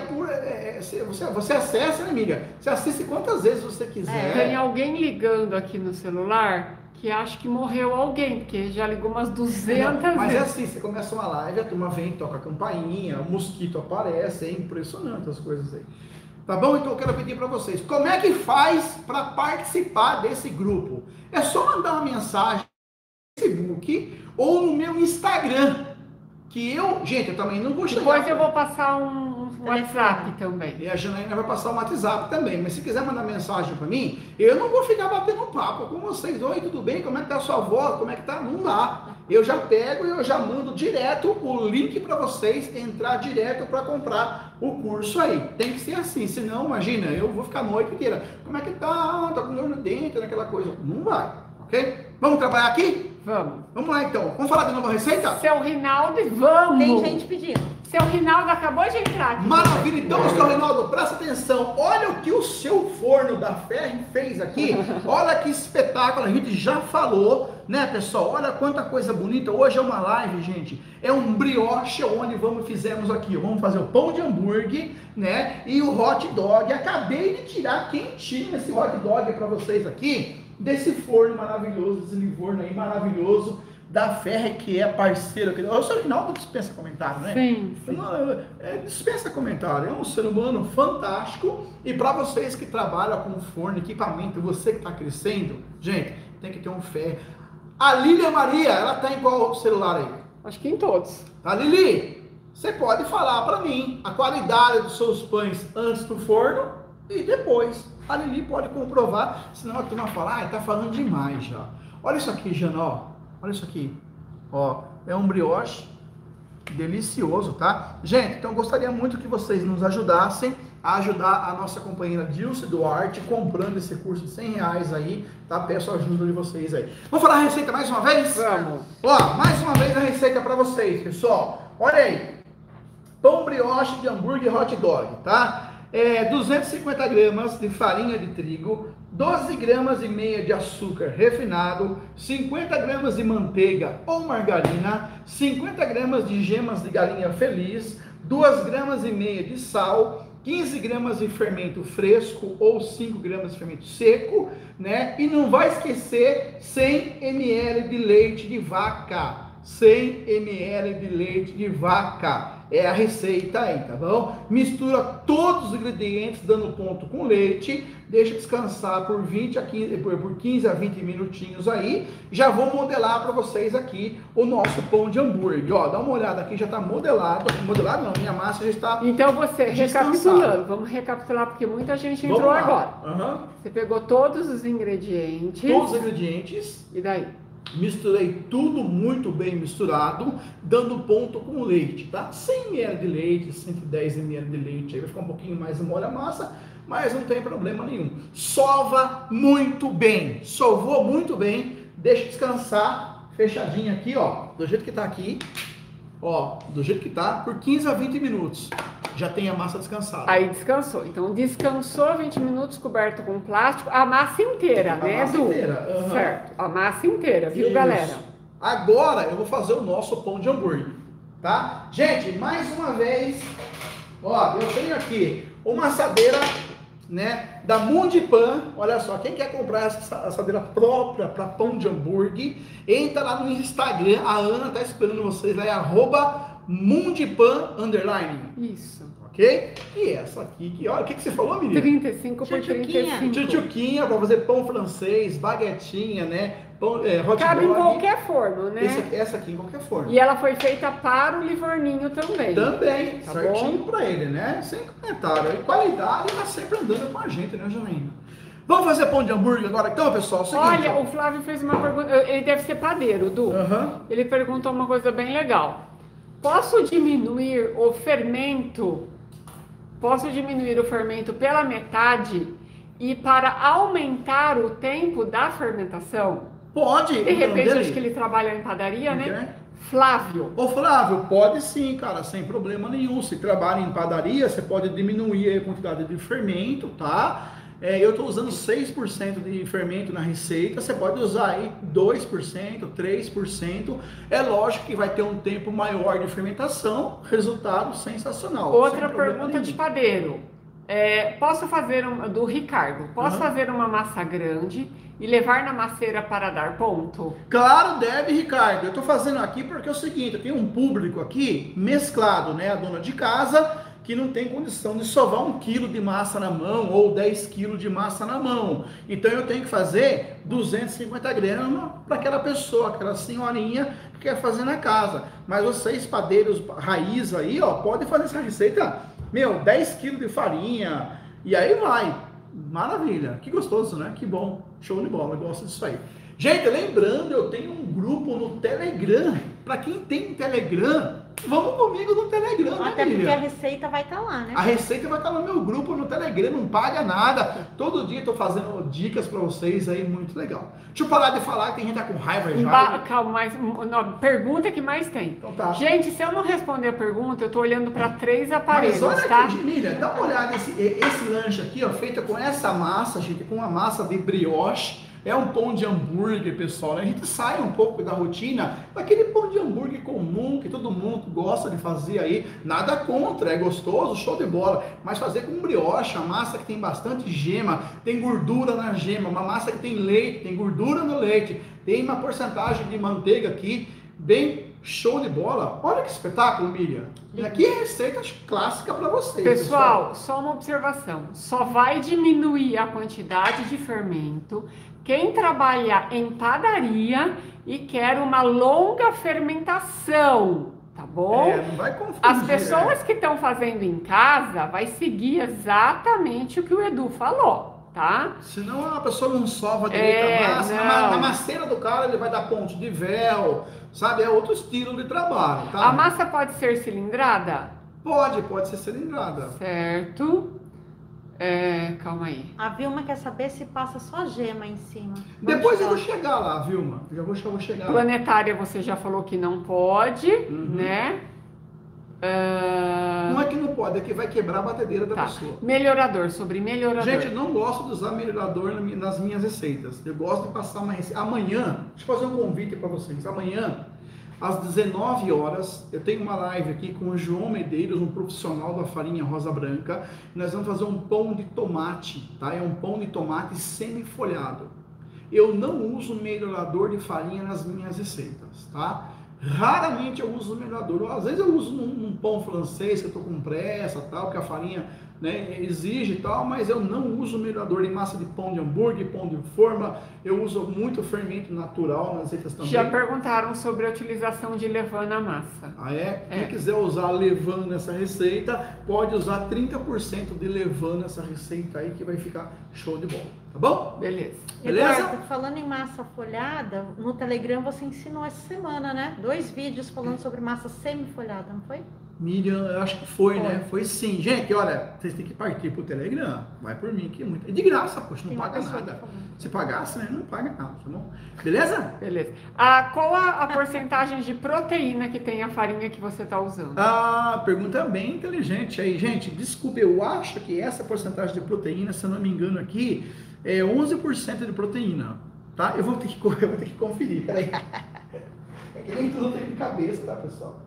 você acessa, né, amiga? Você assiste quantas vezes você quiser. Tem alguém ligando aqui no celular que acho que morreu alguém, porque já ligou umas 200 Não, mas é vezes. assim, você começa uma live, a turma vem, toca a campainha, o mosquito aparece, é impressionante as coisas aí. Tá bom? Então eu quero pedir para vocês, como é que faz para participar desse grupo? É só mandar uma mensagem no Facebook ou no meu Instagram, que gente, eu também não vou chegar. Depois eu vou passar um WhatsApp também. E a Janaína vai passar o WhatsApp também, mas se quiser mandar mensagem para mim, eu não vou ficar batendo papo com vocês. Oi, tudo bem? Como é que tá a sua avó? Como é que tá? Não dá. Eu já pego e eu já mando direto o link para vocês entrar direto para comprar o curso aí. Tem que ser assim, senão, imagina, eu vou ficar a noite inteira. Como é que tá? Tá com dor no dente, naquela coisa. Não vai, ok? Vamos trabalhar aqui? Vamos. Vamos lá então. Vamos falar de nova receita? Seu Rinaldo, vamos! Tem gente pedindo. Seu Rinaldo acabou de entrar aqui. Maravilha, então, seu Reinaldo, presta atenção. Olha o que o seu forno da Ferri fez aqui. Olha que espetáculo, a gente já falou, né, pessoal? Olha quanta coisa bonita. Hoje é uma live, gente. É um brioche onde fizemos aqui. Vamos fazer o pão de hambúrguer, né? E o hot dog. Acabei de tirar quentinho esse hot dog para vocês aqui, desse forno maravilhoso, desse forno aí maravilhoso da Ferri, que é parceiro. O seu Rinaldo dispensa comentário, né? Sim. Dispensa comentário. É um ser humano fantástico. E para vocês que trabalham com forno, equipamento, você que está crescendo, gente, tem que ter um Ferri. A Lília Maria, ela tá em qual celular aí? Acho que em todos. Tá, Lili? Você pode falar para mim a qualidade dos seus pães antes do forno e depois. A Lili pode comprovar, senão a turma fala, tá falando demais já. Olha isso aqui, Jana, ó. Olha isso aqui, ó, é um brioche delicioso, tá? Gente, então eu gostaria muito que vocês nos ajudassem a ajudar a nossa companheira Dilce Duarte comprando esse curso de R$100 aí, tá? Peço a ajuda de vocês aí. Vamos falar a receita mais uma vez? Vamos. Ó, mais uma vez a receita para vocês, pessoal. Olha aí, pão brioche de hambúrguer hot dog, tá? 250 gramas de farinha de trigo, 12 gramas e meia de açúcar refinado, 50 gramas de manteiga ou margarina, 50 gramas de gemas de galinha feliz, 2 gramas e meia de sal, 15 gramas de fermento fresco ou 5 gramas de fermento seco, né? E não vai esquecer 100 ml de leite de vaca, 100 ml de leite de vaca. É a receita aí, tá bom? Mistura todos os ingredientes dando ponto com leite, deixa descansar por 15 a 20 minutinhos aí. Já vou modelar para vocês aqui o nosso pão de hambúrguer. Ó, dá uma olhada aqui, já tá modelado. Modelado não, minha massa já está. Então recapitulando, vamos recapitular porque muita gente entrou agora. Uhum. Você pegou todos os ingredientes. Todos os ingredientes. E daí? Misturei tudo muito bem misturado, dando ponto com leite, tá? 100 ml de leite, 110 ml de leite, aí vai ficar um pouquinho mais mole a massa, mas não tem problema nenhum. Sova muito bem, sovou muito bem, deixa descansar, fechadinho aqui, ó, do jeito que tá aqui, ó, do jeito que tá, por 15 a 20 minutos. Já tem a massa descansada. Aí descansou. Então descansou 20 minutos coberto com plástico, a massa inteira, né, Edu? Inteira. Uhum. Certo, a massa inteira, viu, Isso. galera? Agora eu vou fazer o nosso pão de hambúrguer, tá? Gente, mais uma vez, ó, eu tenho aqui uma assadeira, né, da Mundipan. Olha só, quem quer comprar essa assadeira própria para pão de hambúrguer, entra lá no Instagram, a Ana tá esperando vocês lá, é @Mundipan_. Isso. Ok? E essa aqui, que olha, o que você falou, menina? 35 por 35. Tchutchuquinha para fazer pão francês, baguetinha, né? Pão, hot Cabe dog. em qualquer forno, né? Essa aqui em qualquer forno. E ela foi feita para o Livorninho também. Também, Tá certinho bom? para ele, né? Sem comentário. E qualidade tá sempre andando com a gente, né, Janaína? Vamos fazer pão de hambúrguer agora então, pessoal? Seguinte, Olha, o Flávio fez uma pergunta, ele deve ser padeiro, Du. Aham. Ele perguntou uma coisa bem legal. Posso diminuir o fermento? Posso diminuir o fermento pela metade e para aumentar o tempo da fermentação? Pode. De repente, acho que ele trabalha em padaria, né? Ok. Flávio. Ô Flávio, pode sim, cara, sem problema nenhum. Se trabalha em padaria, você pode diminuir a quantidade de fermento, tá? Eu estou usando 6% de fermento na receita, você pode usar aí 2%, 3%. É lógico que vai ter um tempo maior de fermentação, resultado sensacional. Outra pergunta de padeiro. Posso fazer do Ricardo, posso fazer uma massa grande e levar na masseira para dar ponto? Claro, deve, Ricardo. Eu estou fazendo aqui porque é o seguinte, eu tenho um público aqui mesclado, né? A dona de casa que não tem condição de sovar 1 quilo de massa na mão ou 10 quilos de massa na mão. Então eu tenho que fazer 250 gramas para aquela pessoa, aquela senhorinha que quer fazer na casa. Mas vocês, padeiros raiz aí, ó, podem fazer essa receita, 10 quilos de farinha, e aí vai. Maravilha, que gostoso, né? Que bom, show de bola, eu gosto disso aí. Gente, lembrando, eu tenho um grupo no Telegram. Para quem tem Telegram, vamos comigo no Telegram, né, até porque a receita vai estar lá, né? A receita vai estar no meu grupo no Telegram, não paga nada. Todo dia eu tô fazendo dicas para vocês aí, muito legal. Deixa eu parar de falar, que tem gente que tá com raiva já. Calma, mas pergunta que mais tem. Então tá. Gente, se eu não responder a pergunta, eu tô olhando para 3 aparelhos, mas olha tá? aqui, Miriam, dá uma olhada esse lanche aqui, ó, feito com essa massa, gente, com uma massa de brioche. É um pão de hambúrguer, pessoal, né? A gente sai um pouco da rotina daquele pão de hambúrguer comum que todo mundo gosta de fazer aí. Nada contra, é gostoso, show de bola. Mas fazer com brioche, a massa que tem bastante gema, tem gordura na gema, uma massa que tem leite, tem gordura no leite, tem uma porcentagem de manteiga aqui, bem show de bola. Olha que espetáculo, Miriam. E aqui é receita clássica para vocês. Pessoal, só uma observação. Só vai diminuir a quantidade de fermento quem trabalha em padaria e quer uma longa fermentação, tá bom? Não vai confundir. As pessoas que estão fazendo em casa vai seguir exatamente o que o Edu falou, tá? Senão a pessoa não sova direito a massa. Na masseira do cara ele vai dar ponto de véu, sabe? É outro estilo de trabalho, tá? A massa pode ser cilindrada? Pode ser cilindrada. Certo. Calma aí. A Vilma quer saber se passa só gema em cima. Depois eu vou chegar lá, Vilma. Eu vou chegar lá. Planetária você já falou que não pode, né? Não é que não pode, é que vai quebrar a batedeira da pessoa. Melhorador, sobre melhorador. Gente, não gosto de usar melhorador nas minhas receitas. Eu gosto de passar uma receita. Amanhã, deixa eu fazer um convite para vocês. Amanhã, às 19 horas, eu tenho uma live aqui com o João Medeiros, um profissional da farinha rosa branca. Nós vamos fazer um pão de tomate, tá? É um pão de tomate semi-folhado. Eu não uso melhorador de farinha nas minhas receitas, tá? Raramente eu uso melhorador. Às vezes eu uso num pão francês que eu tô com pressa, tal, que a farinha, né, exige e tal, mas eu não uso melhorador de massa de pão de hambúrguer, pão de forma. Eu uso muito fermento natural nas receitas também. Já perguntaram sobre a utilização de levain na massa. Quem quiser usar levain nessa receita, pode usar 30% de levain nessa receita aí, que vai ficar show de bola. Tá bom? Beleza. Eduardo, falando em massa folhada, no Telegram você ensinou essa semana, né? 2 vídeos falando sobre massa semi-folhada, não foi? Miriam, eu acho que foi, né? Foi sim. Gente, olha, vocês têm que partir pro Telegram. Vai por mim, que é muito. É de graça, poxa, não paga nada. Se pagasse, né? Não paga nada, tá bom? Beleza? Beleza. Qual a porcentagem de proteína que tem a farinha que você está usando? Pergunta bem inteligente aí. Gente, desculpe, eu acho que essa porcentagem de proteína, se eu não me engano aqui, é 11% de proteína, tá? Eu vou ter que conferir, peraí. É que nem tudo tem de cabeça, tá, pessoal?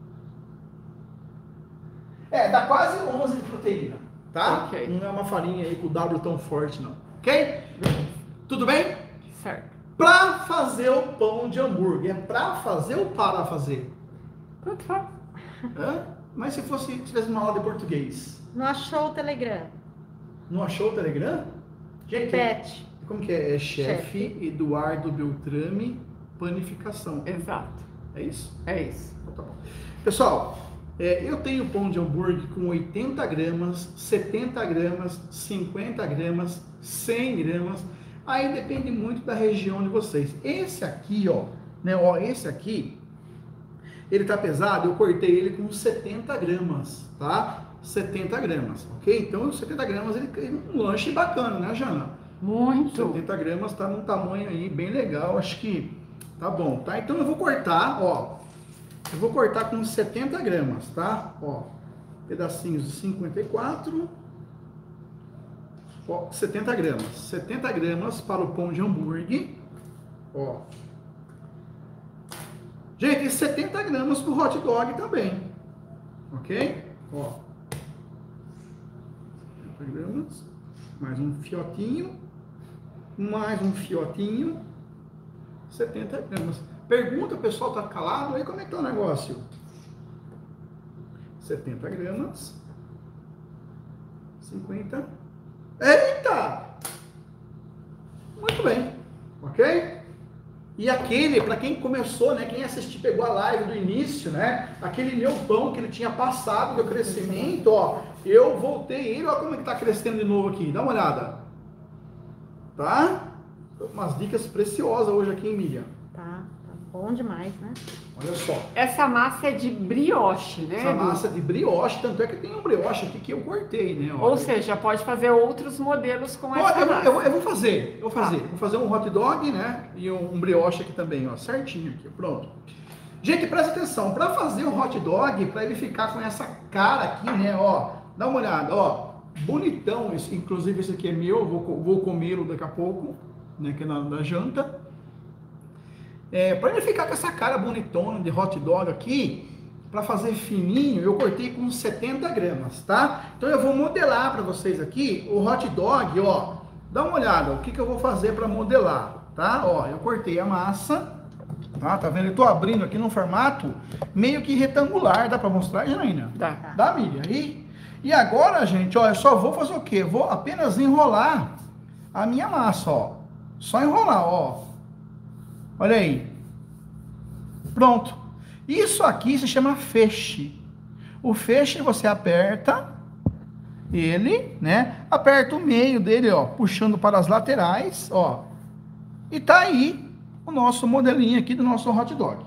Dá quase 11 de proteína, tá? Okay. Não é uma farinha aí com o W tão forte, não. Ok? Tudo bem? Certo. Pra fazer o pão de hambúrguer, é pra fazer ou para fazer? Tanto faz. Mas se tivesse uma aula de português? Não achou o Telegram? Não achou o Telegram? Gente, Repete. Como que é? É chefe Eduardo Beltrame Panificação. Exato. É isso? É isso. Então, tá bom. Pessoal, eu tenho pão de hambúrguer com 80 gramas, 70 gramas, 50 gramas, 100 gramas. Aí depende muito da região de vocês. Esse aqui, esse aqui, ele tá pesado, eu cortei ele com 70 gramas, tá? 70 gramas, ok? Então, 70 gramas, ele é um lanche bacana, né, Jana? Muito. 70 gramas tá num tamanho aí bem legal, acho que tá bom, tá? Então, eu vou cortar, eu vou cortar com 70 gramas, tá? Pedacinhos de 54. Ó, 70 gramas. 70 gramas para o pão de hambúrguer. Ó. Gente, e 70 gramas para o hot dog também. Ok? Ó. 70 gramas. Mais um fiotinho. Mais um fiotinho. 70 gramas. Pergunta, o pessoal tá calado aí, como é que tá o negócio? 70 gramas. 50. Eita! Muito bem. Ok? E aquele, para quem começou, né? Quem assistiu, pegou a live do início, né? Aquele meu pão que ele tinha passado do crescimento, ó. Eu voltei ele, ó como ele tá crescendo de novo aqui. Dá uma olhada. Tá? Umas dicas preciosas hoje aqui, hein, Miriam? Tá bom demais, né? Olha só. Essa massa é de brioche, né? Essa massa de brioche, tanto é que tem um brioche aqui que eu cortei, né? Ou seja, pode fazer outros modelos com essa massa. Eu vou fazer. Vou fazer um hot dog, né? E um brioche aqui também, ó. Certinho aqui, pronto. Gente, presta atenção. Para fazer o hot dog, para ele ficar com essa cara aqui, né? Ó, dá uma olhada, ó. Bonitão. Inclusive esse aqui é meu, vou comê-lo daqui a pouco, né? Aqui na janta. Para ele ficar com essa cara bonitona de hot dog aqui, para fazer fininho, eu cortei com 70 gramas, tá? Então eu vou modelar para vocês aqui o hot dog, ó. Dá uma olhada, o que eu vou fazer para modelar, tá? Ó, eu cortei a massa, tá vendo? Eu tô abrindo aqui num formato meio que retangular, dá para mostrar, Janaína? Dá. Dá, Miriam? E agora, gente, ó, eu só vou fazer o quê? Vou apenas enrolar a minha massa, ó. Só enrolar, ó. Olha aí. Pronto. Isso aqui se chama feixe. O feixe você aperta ele, né? Aperta o meio dele, ó, puxando para as laterais, ó. E tá aí o nosso modelinho aqui do nosso hot dog.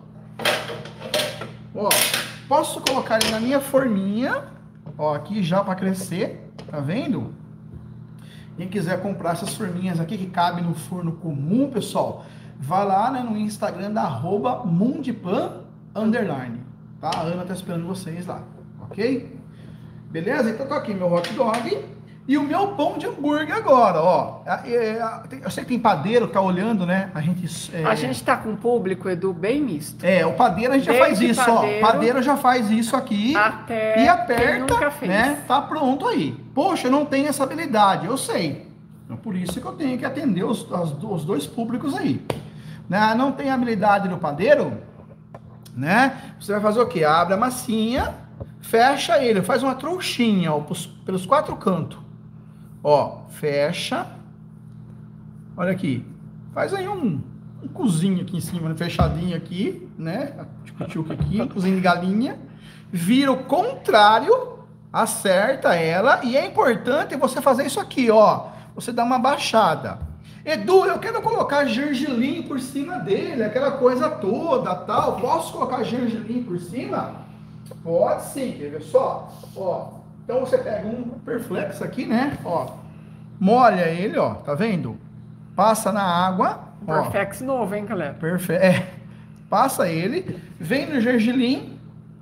Ó, posso colocar ele na minha forminha, ó, aqui já para crescer, tá vendo? Quem quiser comprar essas forminhas aqui que cabem no forno comum, pessoal, vai lá, né, no Instagram da @mundipan_, tá? A Ana tá esperando vocês lá, ok? Beleza? Então tá aqui meu hot dog e o meu pão de hambúrguer agora, ó. Eu sei que tem padeiro que tá olhando, né? A gente tá com um público, Edu, bem misto. O padeiro a gente já faz isso, padeiro, ó. Padeiro já faz isso aqui até e aperta, nunca fez, né? Tá pronto aí. Poxa, eu não tenho essa habilidade, eu sei. Então por isso que eu tenho que atender os dois públicos aí. Né? Não tem habilidade no padeiro, né? Você vai fazer o quê? Abre a massinha, fecha ele, faz uma trouxinha, ó, pelos 4 cantos. Ó, fecha. Olha aqui. Faz aí um cozinho aqui em cima, fechadinho aqui, né? Tchuc aqui, um cozinho de galinha. Vira o contrário, acerta ela. E é importante você fazer isso aqui, ó. Você dá uma baixada. Edu, eu quero colocar gergelim por cima dele, aquela coisa toda, tal. Posso colocar gergelim por cima? Pode sim, quer ver só? Ó, então você pega um Perflex aqui, né? Ó, molha ele, ó, tá vendo? Passa na água. Perflex novo, hein, galera? Perfeito. Passa ele, vem no gergelim,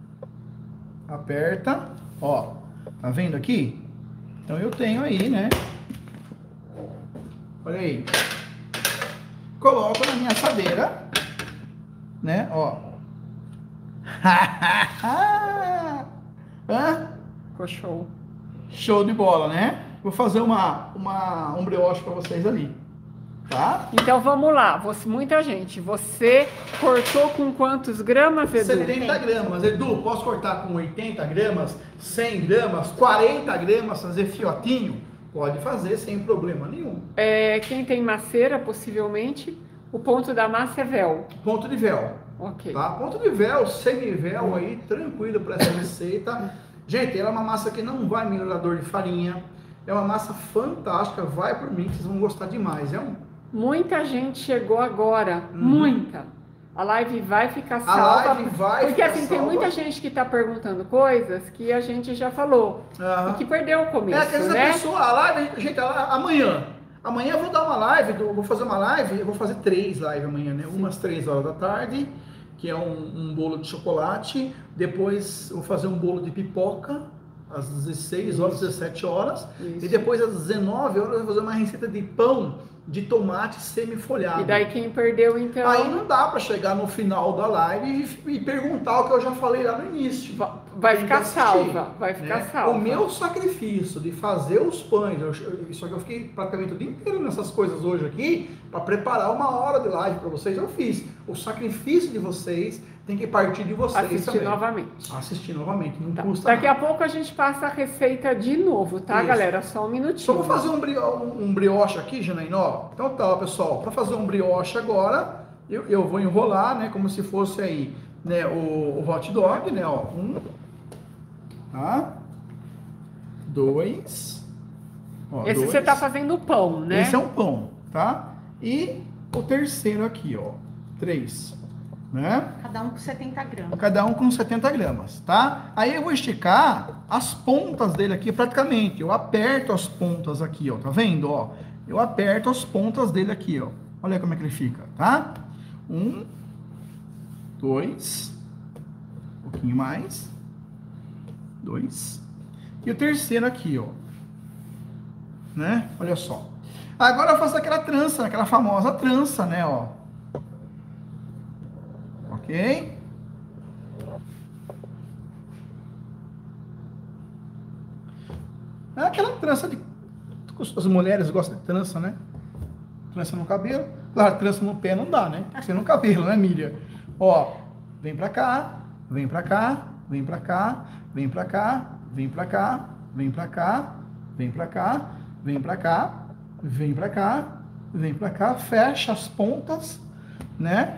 aperta, ó, tá vendo aqui? Então eu tenho aí, né? Olha aí. Coloco na minha assadeira, né? Ó. Ficou show. Show de bola, né? Vou fazer um brioche para vocês ali. Tá? Então vamos lá. Muita gente. Você cortou com quantos gramas, Edu? 70 gramas. Edu, posso cortar com 80 gramas, 100 gramas, 40 gramas, fazer fiotinho? Pode fazer sem problema nenhum. Quem tem maceira, possivelmente, o ponto da massa é véu. Ponto de véu. Ok. Tá? Ponto de véu, semi-véu aí, tranquilo para essa receita. Gente, ela é uma massa que não vai melhorar a dor de farinha. É uma massa fantástica, vai por mim, vocês vão gostar demais. Muita gente chegou agora, muita. A live vai ficar salva. A live vai porque ficar assim, salva. tem muita gente que está perguntando coisas que a gente já falou. E que perdeu o começo, né? A live, gente, amanhã. Amanhã eu vou dar uma live, vou fazer uma live, eu vou fazer 3 lives amanhã, né? Umas 3 horas da tarde, que é um bolo de chocolate. Depois eu vou fazer um bolo de pipoca, às 16 horas, 17 horas. Isso. E depois às 19 horas eu vou fazer uma receita de pão de tomate semi-folhado. E daí quem perdeu, então... Aí não dá para chegar no final da live e perguntar o que eu já falei lá no início. Vai ficar salva, vai ficar salva. O meu sacrifício de fazer os pães, só que eu fiquei praticamente o dia inteiro nessas coisas hoje aqui, para preparar uma hora de live para vocês, eu fiz. O sacrifício de vocês tem que partir de vocês Assistir também. novamente. Assistir novamente, não Tá. custa Daqui nada. a pouco a gente passa a receita de novo, tá, Isso. galera? Só um minutinho. Só vou fazer um brioche aqui, Janaína, ó. Então tá, ó, pessoal, para fazer um brioche agora, eu vou enrolar, né, como se fosse aí, né, o hot dog, né, ó. 1, tá? 2. Ó, Esse 2. você tá fazendo pão, né? Esse é um pão, tá? E o terceiro aqui, ó. 3, né? Cada um com 70 gramas. Cada um com 70 gramas, tá? Aí eu vou esticar as pontas dele aqui praticamente. Eu aperto as pontas aqui, ó. Tá vendo, ó? Eu aperto as pontas dele aqui, ó. Olha como é que ele fica, tá? 1, 2, um pouquinho mais. 2. E o terceiro aqui, ó. Né? Olha só. Agora eu faço aquela trança, aquela famosa trança, né, ó. Ok? É aquela trança de... As mulheres gostam de trança, né? Trança no cabelo. Claro, trança no pé não dá, né? Tem que ser no cabelo, né, Miriam? Ó, vem pra cá, vem pra cá, vem pra cá, vem pra cá, vem pra cá, vem pra cá, vem pra cá, vem pra cá, vem pra cá, vem pra cá, fecha as pontas, né?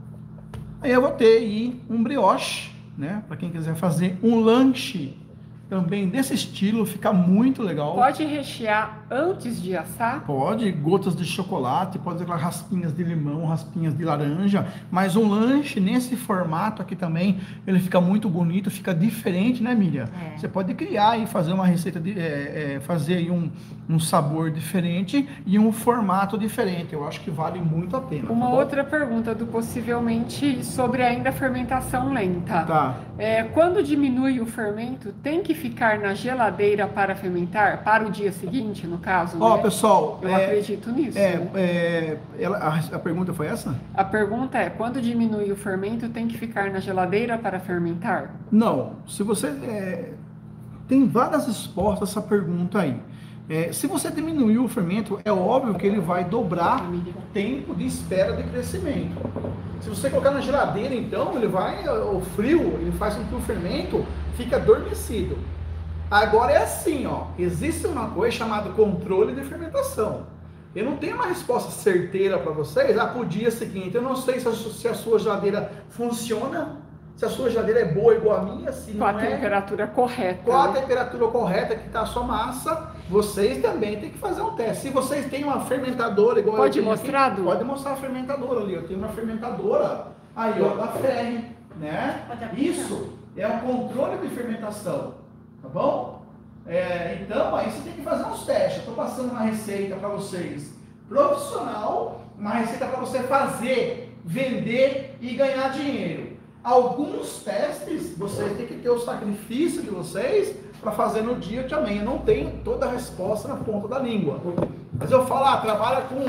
Aí eu vou ter aí um brioche, né? Para quem quiser fazer um lanche também desse estilo, fica muito legal. Pode rechear antes de assar? Pode, gotas de chocolate, pode ser raspinhas de limão, raspinhas de laranja, mas um lanche nesse formato aqui também, ele fica muito bonito, fica diferente, né, Miriam? É. Você pode criar e fazer uma receita, fazer aí um sabor diferente e um formato diferente. Eu acho que vale muito a pena. Uma tá bom? outra pergunta do possivelmente sobre ainda a fermentação lenta. Tá. Quando diminui o fermento, tem que ficar na geladeira para fermentar? Para o dia seguinte, no caso? Ó, né? pessoal, Eu acredito nisso. né? A pergunta foi essa? A pergunta é, quando diminui o fermento, tem que ficar na geladeira para fermentar? Não. Se você tem várias respostas a essa pergunta aí. Se você diminuir o fermento, é óbvio que ele vai dobrar o tempo de espera de crescimento. Se você colocar na geladeira, então, o frio, ele faz com que o fermento fique adormecido. Agora é assim, ó, existe uma coisa chamada controle de fermentação. Eu não tenho uma resposta certeira para vocês, pro dia seguinte. Eu não sei se a sua geladeira funciona, se a sua geladeira é boa igual a minha, se Com não a temperatura correta. qual a né? temperatura correta que está a sua massa, vocês também têm que fazer um teste. Se vocês têm uma fermentadora igual Pode eu tenho mostrar, aqui, Du? pode mostrar a fermentadora ali. Eu tenho uma fermentadora aí, ó, da Ferri, né? Pode aplicar. Isso é um controle de fermentação, tá bom? Então, aí você tem que fazer uns testes. Eu estou passando uma receita para vocês profissional, uma receita para você fazer, vender e ganhar dinheiro. Alguns testes, vocês têm que ter o sacrifício de vocês para fazer no dia também. Eu não tenho toda a resposta na ponta da língua. Mas eu falo, trabalha com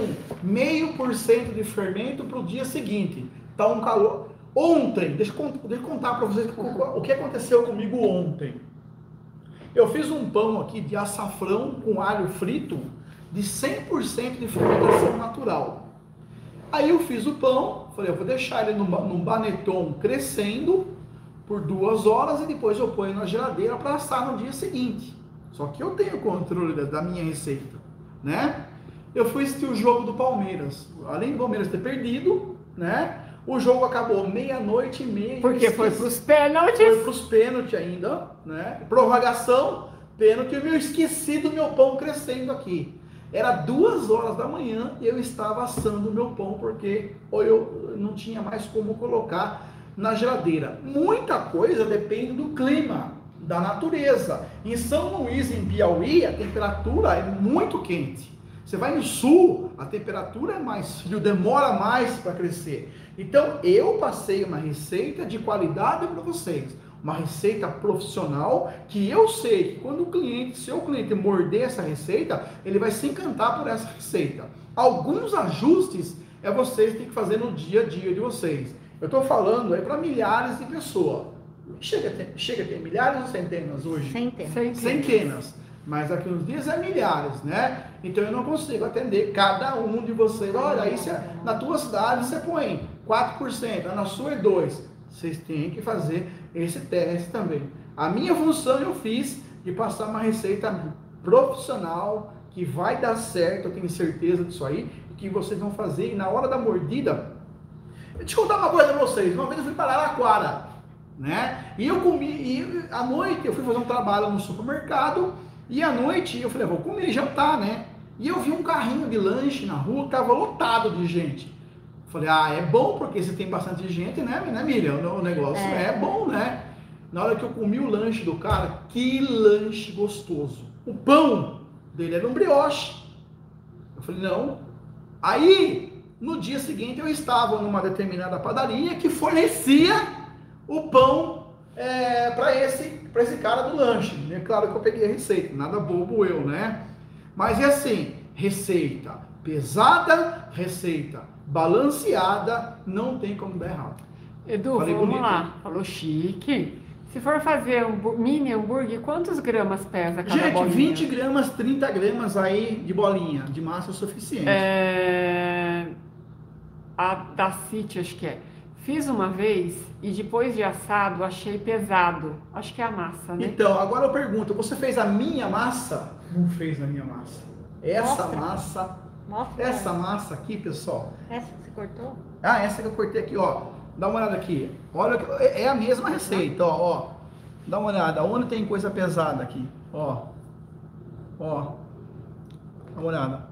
0,5% de fermento para o dia seguinte. Tá um calor. Ontem, deixa eu contar para vocês o que aconteceu comigo ontem. Eu fiz um pão aqui de açafrão com alho frito de 100% de fermentação natural. Aí eu fiz o pão, falei, eu vou deixar ele num baneton crescendo por 2 horas e depois eu ponho na geladeira para assar no dia seguinte. Só que eu tenho controle da minha receita, né? Eu fui assistir o jogo do Palmeiras. Além do Palmeiras ter perdido, né? O jogo acabou 00:30. Porque foi para os pênaltis. Foi para os pênaltis ainda, né? Prorrogação, pênalti. Eu esqueci do meu pão crescendo aqui. Era 2 horas da manhã e eu estava assando o meu pão porque eu não tinha mais como colocar na geladeira. Muita coisa depende do clima, da natureza. Em São Luís, em Piauí, a temperatura é muito quente. Você vai no sul, a temperatura é mais frio, demora mais para crescer. Então, eu passei uma receita de qualidade para vocês. uma receita profissional, que eu sei que quando seu cliente morder essa receita, ele vai se encantar por essa receita. Alguns ajustes vocês têm que fazer no dia a dia de vocês. Eu estou falando aí para milhares de pessoas. Chega a ter milhares ou centenas hoje? Centenas. Mas aqui uns dias é milhares, né? Então eu não consigo atender cada um de vocês. Olha, aí na tua cidade você põe 4%, na sua é 2%. Vocês têm que fazer esse teste também. A minha função eu fiz de passar uma receita profissional que vai dar certo, eu tenho certeza disso aí, que vocês vão fazer. E na hora da mordida, deixa eu contar uma coisa pra vocês. Uma vez eu fui para Araraquara, né? E eu comi, e à noite eu fui fazer um trabalho no supermercado, e à noite eu falei, vou comer e jantar, né? E eu vi um carrinho de lanche na rua que tava lotado de gente. Falei, é bom, porque se tem bastante gente, né Miriam? O negócio é bom, né? Na hora que eu comi o lanche do cara, que lanche gostoso. O pão dele era um brioche. Eu falei, não. Aí, no dia seguinte, eu estava numa determinada padaria que fornecia o pão para esse cara do lanche. É claro que eu peguei a receita, nada bobo eu, né? Mas é assim, receita pesada, receita balanceada, não tem como dar errado. Edu, vamos lá, falou chique. Se for fazer um mini hambúrguer, quantos gramas pesa cada bolinha? 20 gramas, 30 gramas aí de bolinha, de massa é suficiente. A da City, acho que é. Fiz uma vez e depois de assado achei pesado. Acho que é a massa, né? Então, agora eu pergunto, você fez a minha massa? Não fez a minha massa. Essa massa aqui, pessoal. Essa que você cortou? Essa que eu cortei aqui, ó. Dá uma olhada aqui. Olha, é a mesma receita, ó. Dá uma olhada. Onde tem coisa pesada aqui? Ó. Dá uma olhada.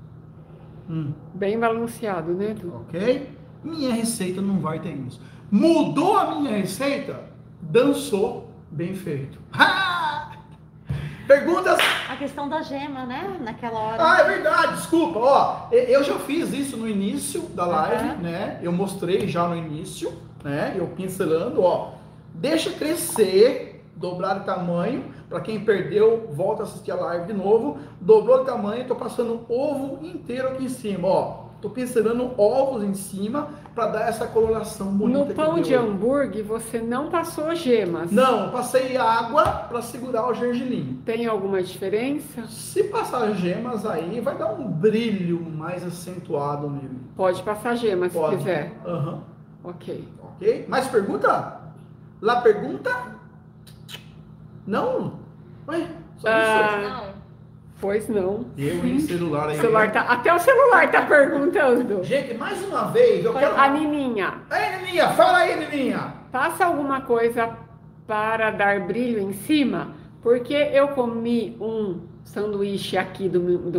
Bem balanceado, né, Edu? Ok? Minha receita não vai ter isso. Mudou a minha receita? Dançou. Bem feito. Perguntas? A questão da gema, né? Naquela hora. É verdade, desculpa. Ó, eu já fiz isso no início da live, né? Eu mostrei já no início, né? Eu pincelando, ó. Deixa crescer, dobrar de tamanho. Para quem perdeu, volta a assistir a live de novo. Dobrou de tamanho, tô passando ovo inteiro aqui em cima, ó. Tô pincelando ovos em cima para dar essa coloração bonita. No pão de hambúrguer, você não passou gemas? Não, passei água para segurar o gergelim. Tem alguma diferença? Se passar gemas aí, vai dar um brilho mais acentuado nele. Pode passar gemas se quiser. Ok. Mais pergunta? Lá pergunta? Não? Ué, só isso? Não. Pois não. Eu em celular aí. Até o celular tá perguntando. Gente, mais uma vez, eu quero... A Nininha. Ei, Nininha, fala aí, Nininha. Passa alguma coisa para dar brilho em cima? Porque eu comi um sanduíche aqui de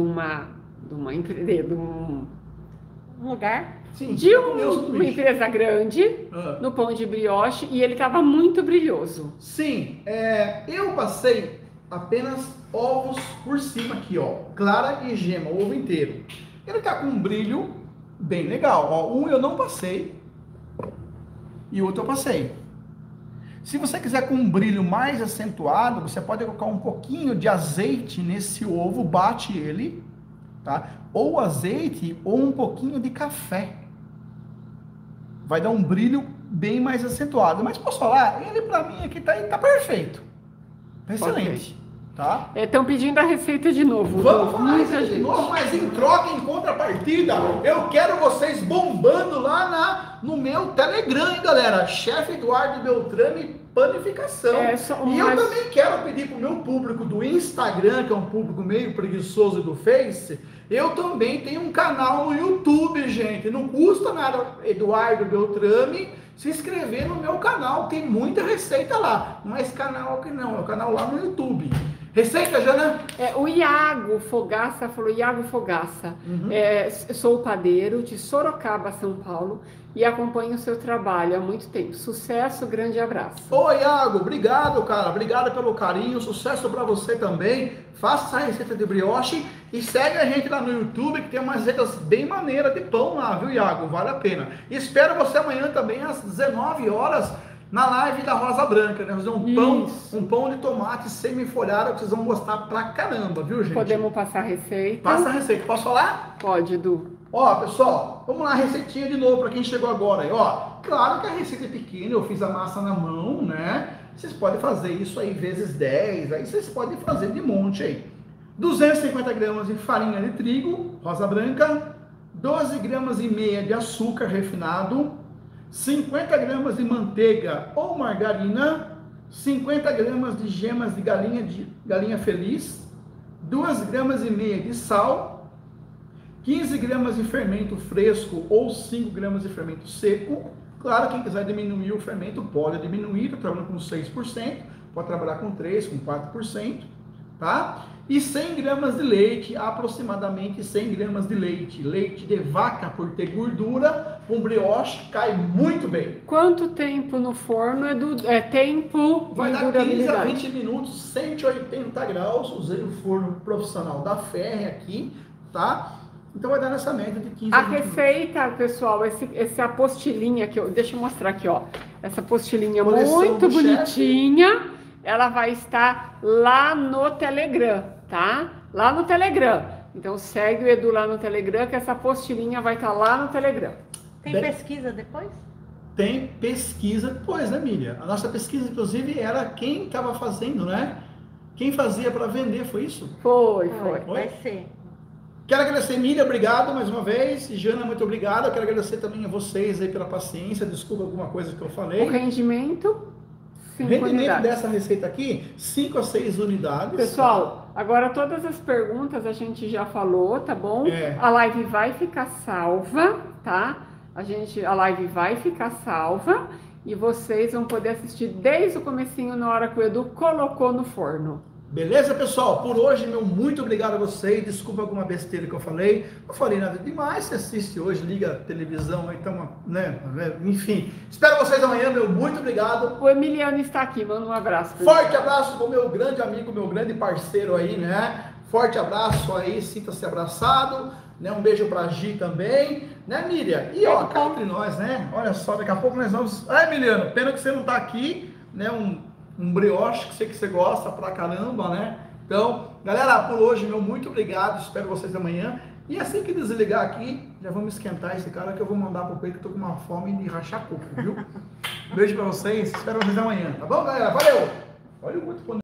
um lugar? Sim, de uma empresa grande, no pão de brioche, e ele estava muito brilhoso. Sim, eu passei apenas ovos por cima aqui, ó, clara e gema, o ovo inteiro. Ele tá com um brilho bem legal, ó, um eu não passei e o outro eu passei. Se você quiser com um brilho mais acentuado, você pode colocar um pouquinho de azeite nesse ovo, bate ele, tá? Ou azeite ou um pouquinho de café. Vai dar um brilho bem mais acentuado. Mas posso falar, ele pra mim aqui tá perfeito. Tá excelente. Okay. Tá? Estão pedindo a receita de novo. Vamos falar de novo, mas em troca, em contrapartida, eu quero vocês bombando lá no meu Telegram, hein, galera? Chefe Eduardo Beltrame Panificação. E eu também quero pedir pro meu público do Instagram, que é um público meio preguiçoso do Face, eu também tenho um canal no YouTube, gente. Não custa nada, Eduardo Beltrame, se inscrever no meu canal. Tem muita receita lá. Mas canal aqui não, é o canal lá no YouTube. Receita, Jana? O Iago Fogaça falou, Iago Fogaça, sou padeiro de Sorocaba, São Paulo, e acompanho o seu trabalho há muito tempo. Sucesso, grande abraço. Ô Iago, obrigado, cara, obrigado pelo carinho, sucesso para você também. Faça essa receita de brioche e segue a gente lá no YouTube, que tem umas receitas bem maneiras de pão lá, viu, Iago? Vale a pena. Espero você amanhã também às 19 horas na live da Rosa Branca, né? Fazer Isso. um pão de tomate semi-folhado que vocês vão gostar pra caramba, viu, gente? Podemos passar a receita? Passa a receita. Posso falar? Pode, Edu. Ó, pessoal, vamos lá, a receitinha de novo para quem chegou agora aí, ó. Claro que a receita é pequena, eu fiz a massa na mão, né? Vocês podem fazer isso aí vezes 10, aí vocês podem fazer de monte aí. 250 gramas de farinha de trigo, rosa branca, 12 gramas e meia de açúcar refinado, 50 gramas de manteiga ou margarina, 50 gramas de gemas de galinha feliz, 2 gramas e meia de sal, 15 gramas de fermento fresco ou 5 gramas de fermento seco. Claro, quem quiser diminuir o fermento pode diminuir, estou trabalhando com 6%, pode trabalhar com 3%, com 4%, tá? E 100 gramas de leite, aproximadamente 100 gramas de leite. Leite de vaca, por ter gordura, um brioche cai muito bem. Quanto tempo no forno, Edu? É tempo Vai de dar 15 a durabilidade. 20 minutos, 180 graus, usei o forno profissional da Ferre aqui, tá? Então vai dar nessa média de 15 A a 20 minutos. receita, pessoal, essa apostilinha aqui, deixa eu mostrar aqui, ó. Essa apostilinha Coleção muito do bonitinha, ela vai estar lá no Telegram, tá? Lá no Telegram. Então segue o Edu lá no Telegram, que essa apostilinha vai estar lá no Telegram. Tem Bem- pesquisa depois? Tem pesquisa depois, né, Miriam? A nossa pesquisa, inclusive, era quem estava fazendo, né? Quem fazia para vender, foi isso? Foi. Vai ser. Quero agradecer, Miriam, obrigado mais uma vez. E Jana, muito obrigado. Eu quero agradecer também a vocês aí pela paciência. Desculpa alguma coisa que eu falei. O rendimento, 5 O rendimento unidades. dessa receita aqui, 5 a 6 unidades. Pessoal, agora todas as perguntas a gente já falou, tá bom? É. A live vai ficar salva, tá? A live vai ficar salva e vocês vão poder assistir desde o comecinho na hora que o Edu colocou no forno. Beleza, pessoal? Por hoje, meu muito obrigado a vocês. Desculpa alguma besteira que eu falei. Não falei nada demais. Você assiste hoje, liga a televisão, então, né? Enfim. Espero vocês amanhã, meu muito obrigado. O Emiliano está aqui, manda um abraço. pra Forte abraço pro meu grande amigo, meu grande parceiro aí, né? Forte abraço aí, sinta-se abraçado. Né? Um beijo pra Gi também, né, Miriam? E ó, cá entre nós, né? Olha só, daqui a pouco nós vamos. Ah, Emiliano, pena que você não tá aqui, né? Um brioche que sei que você gosta pra caramba, né? Então, galera, por hoje, meu muito obrigado. Espero vocês amanhã. E assim que desligar aqui, já vamos esquentar esse cara que eu vou mandar pro peito, que eu tô com uma fome de rachar coco, viu? Beijo pra vocês, espero vocês amanhã, tá bom, galera? Valeu! Olha o muito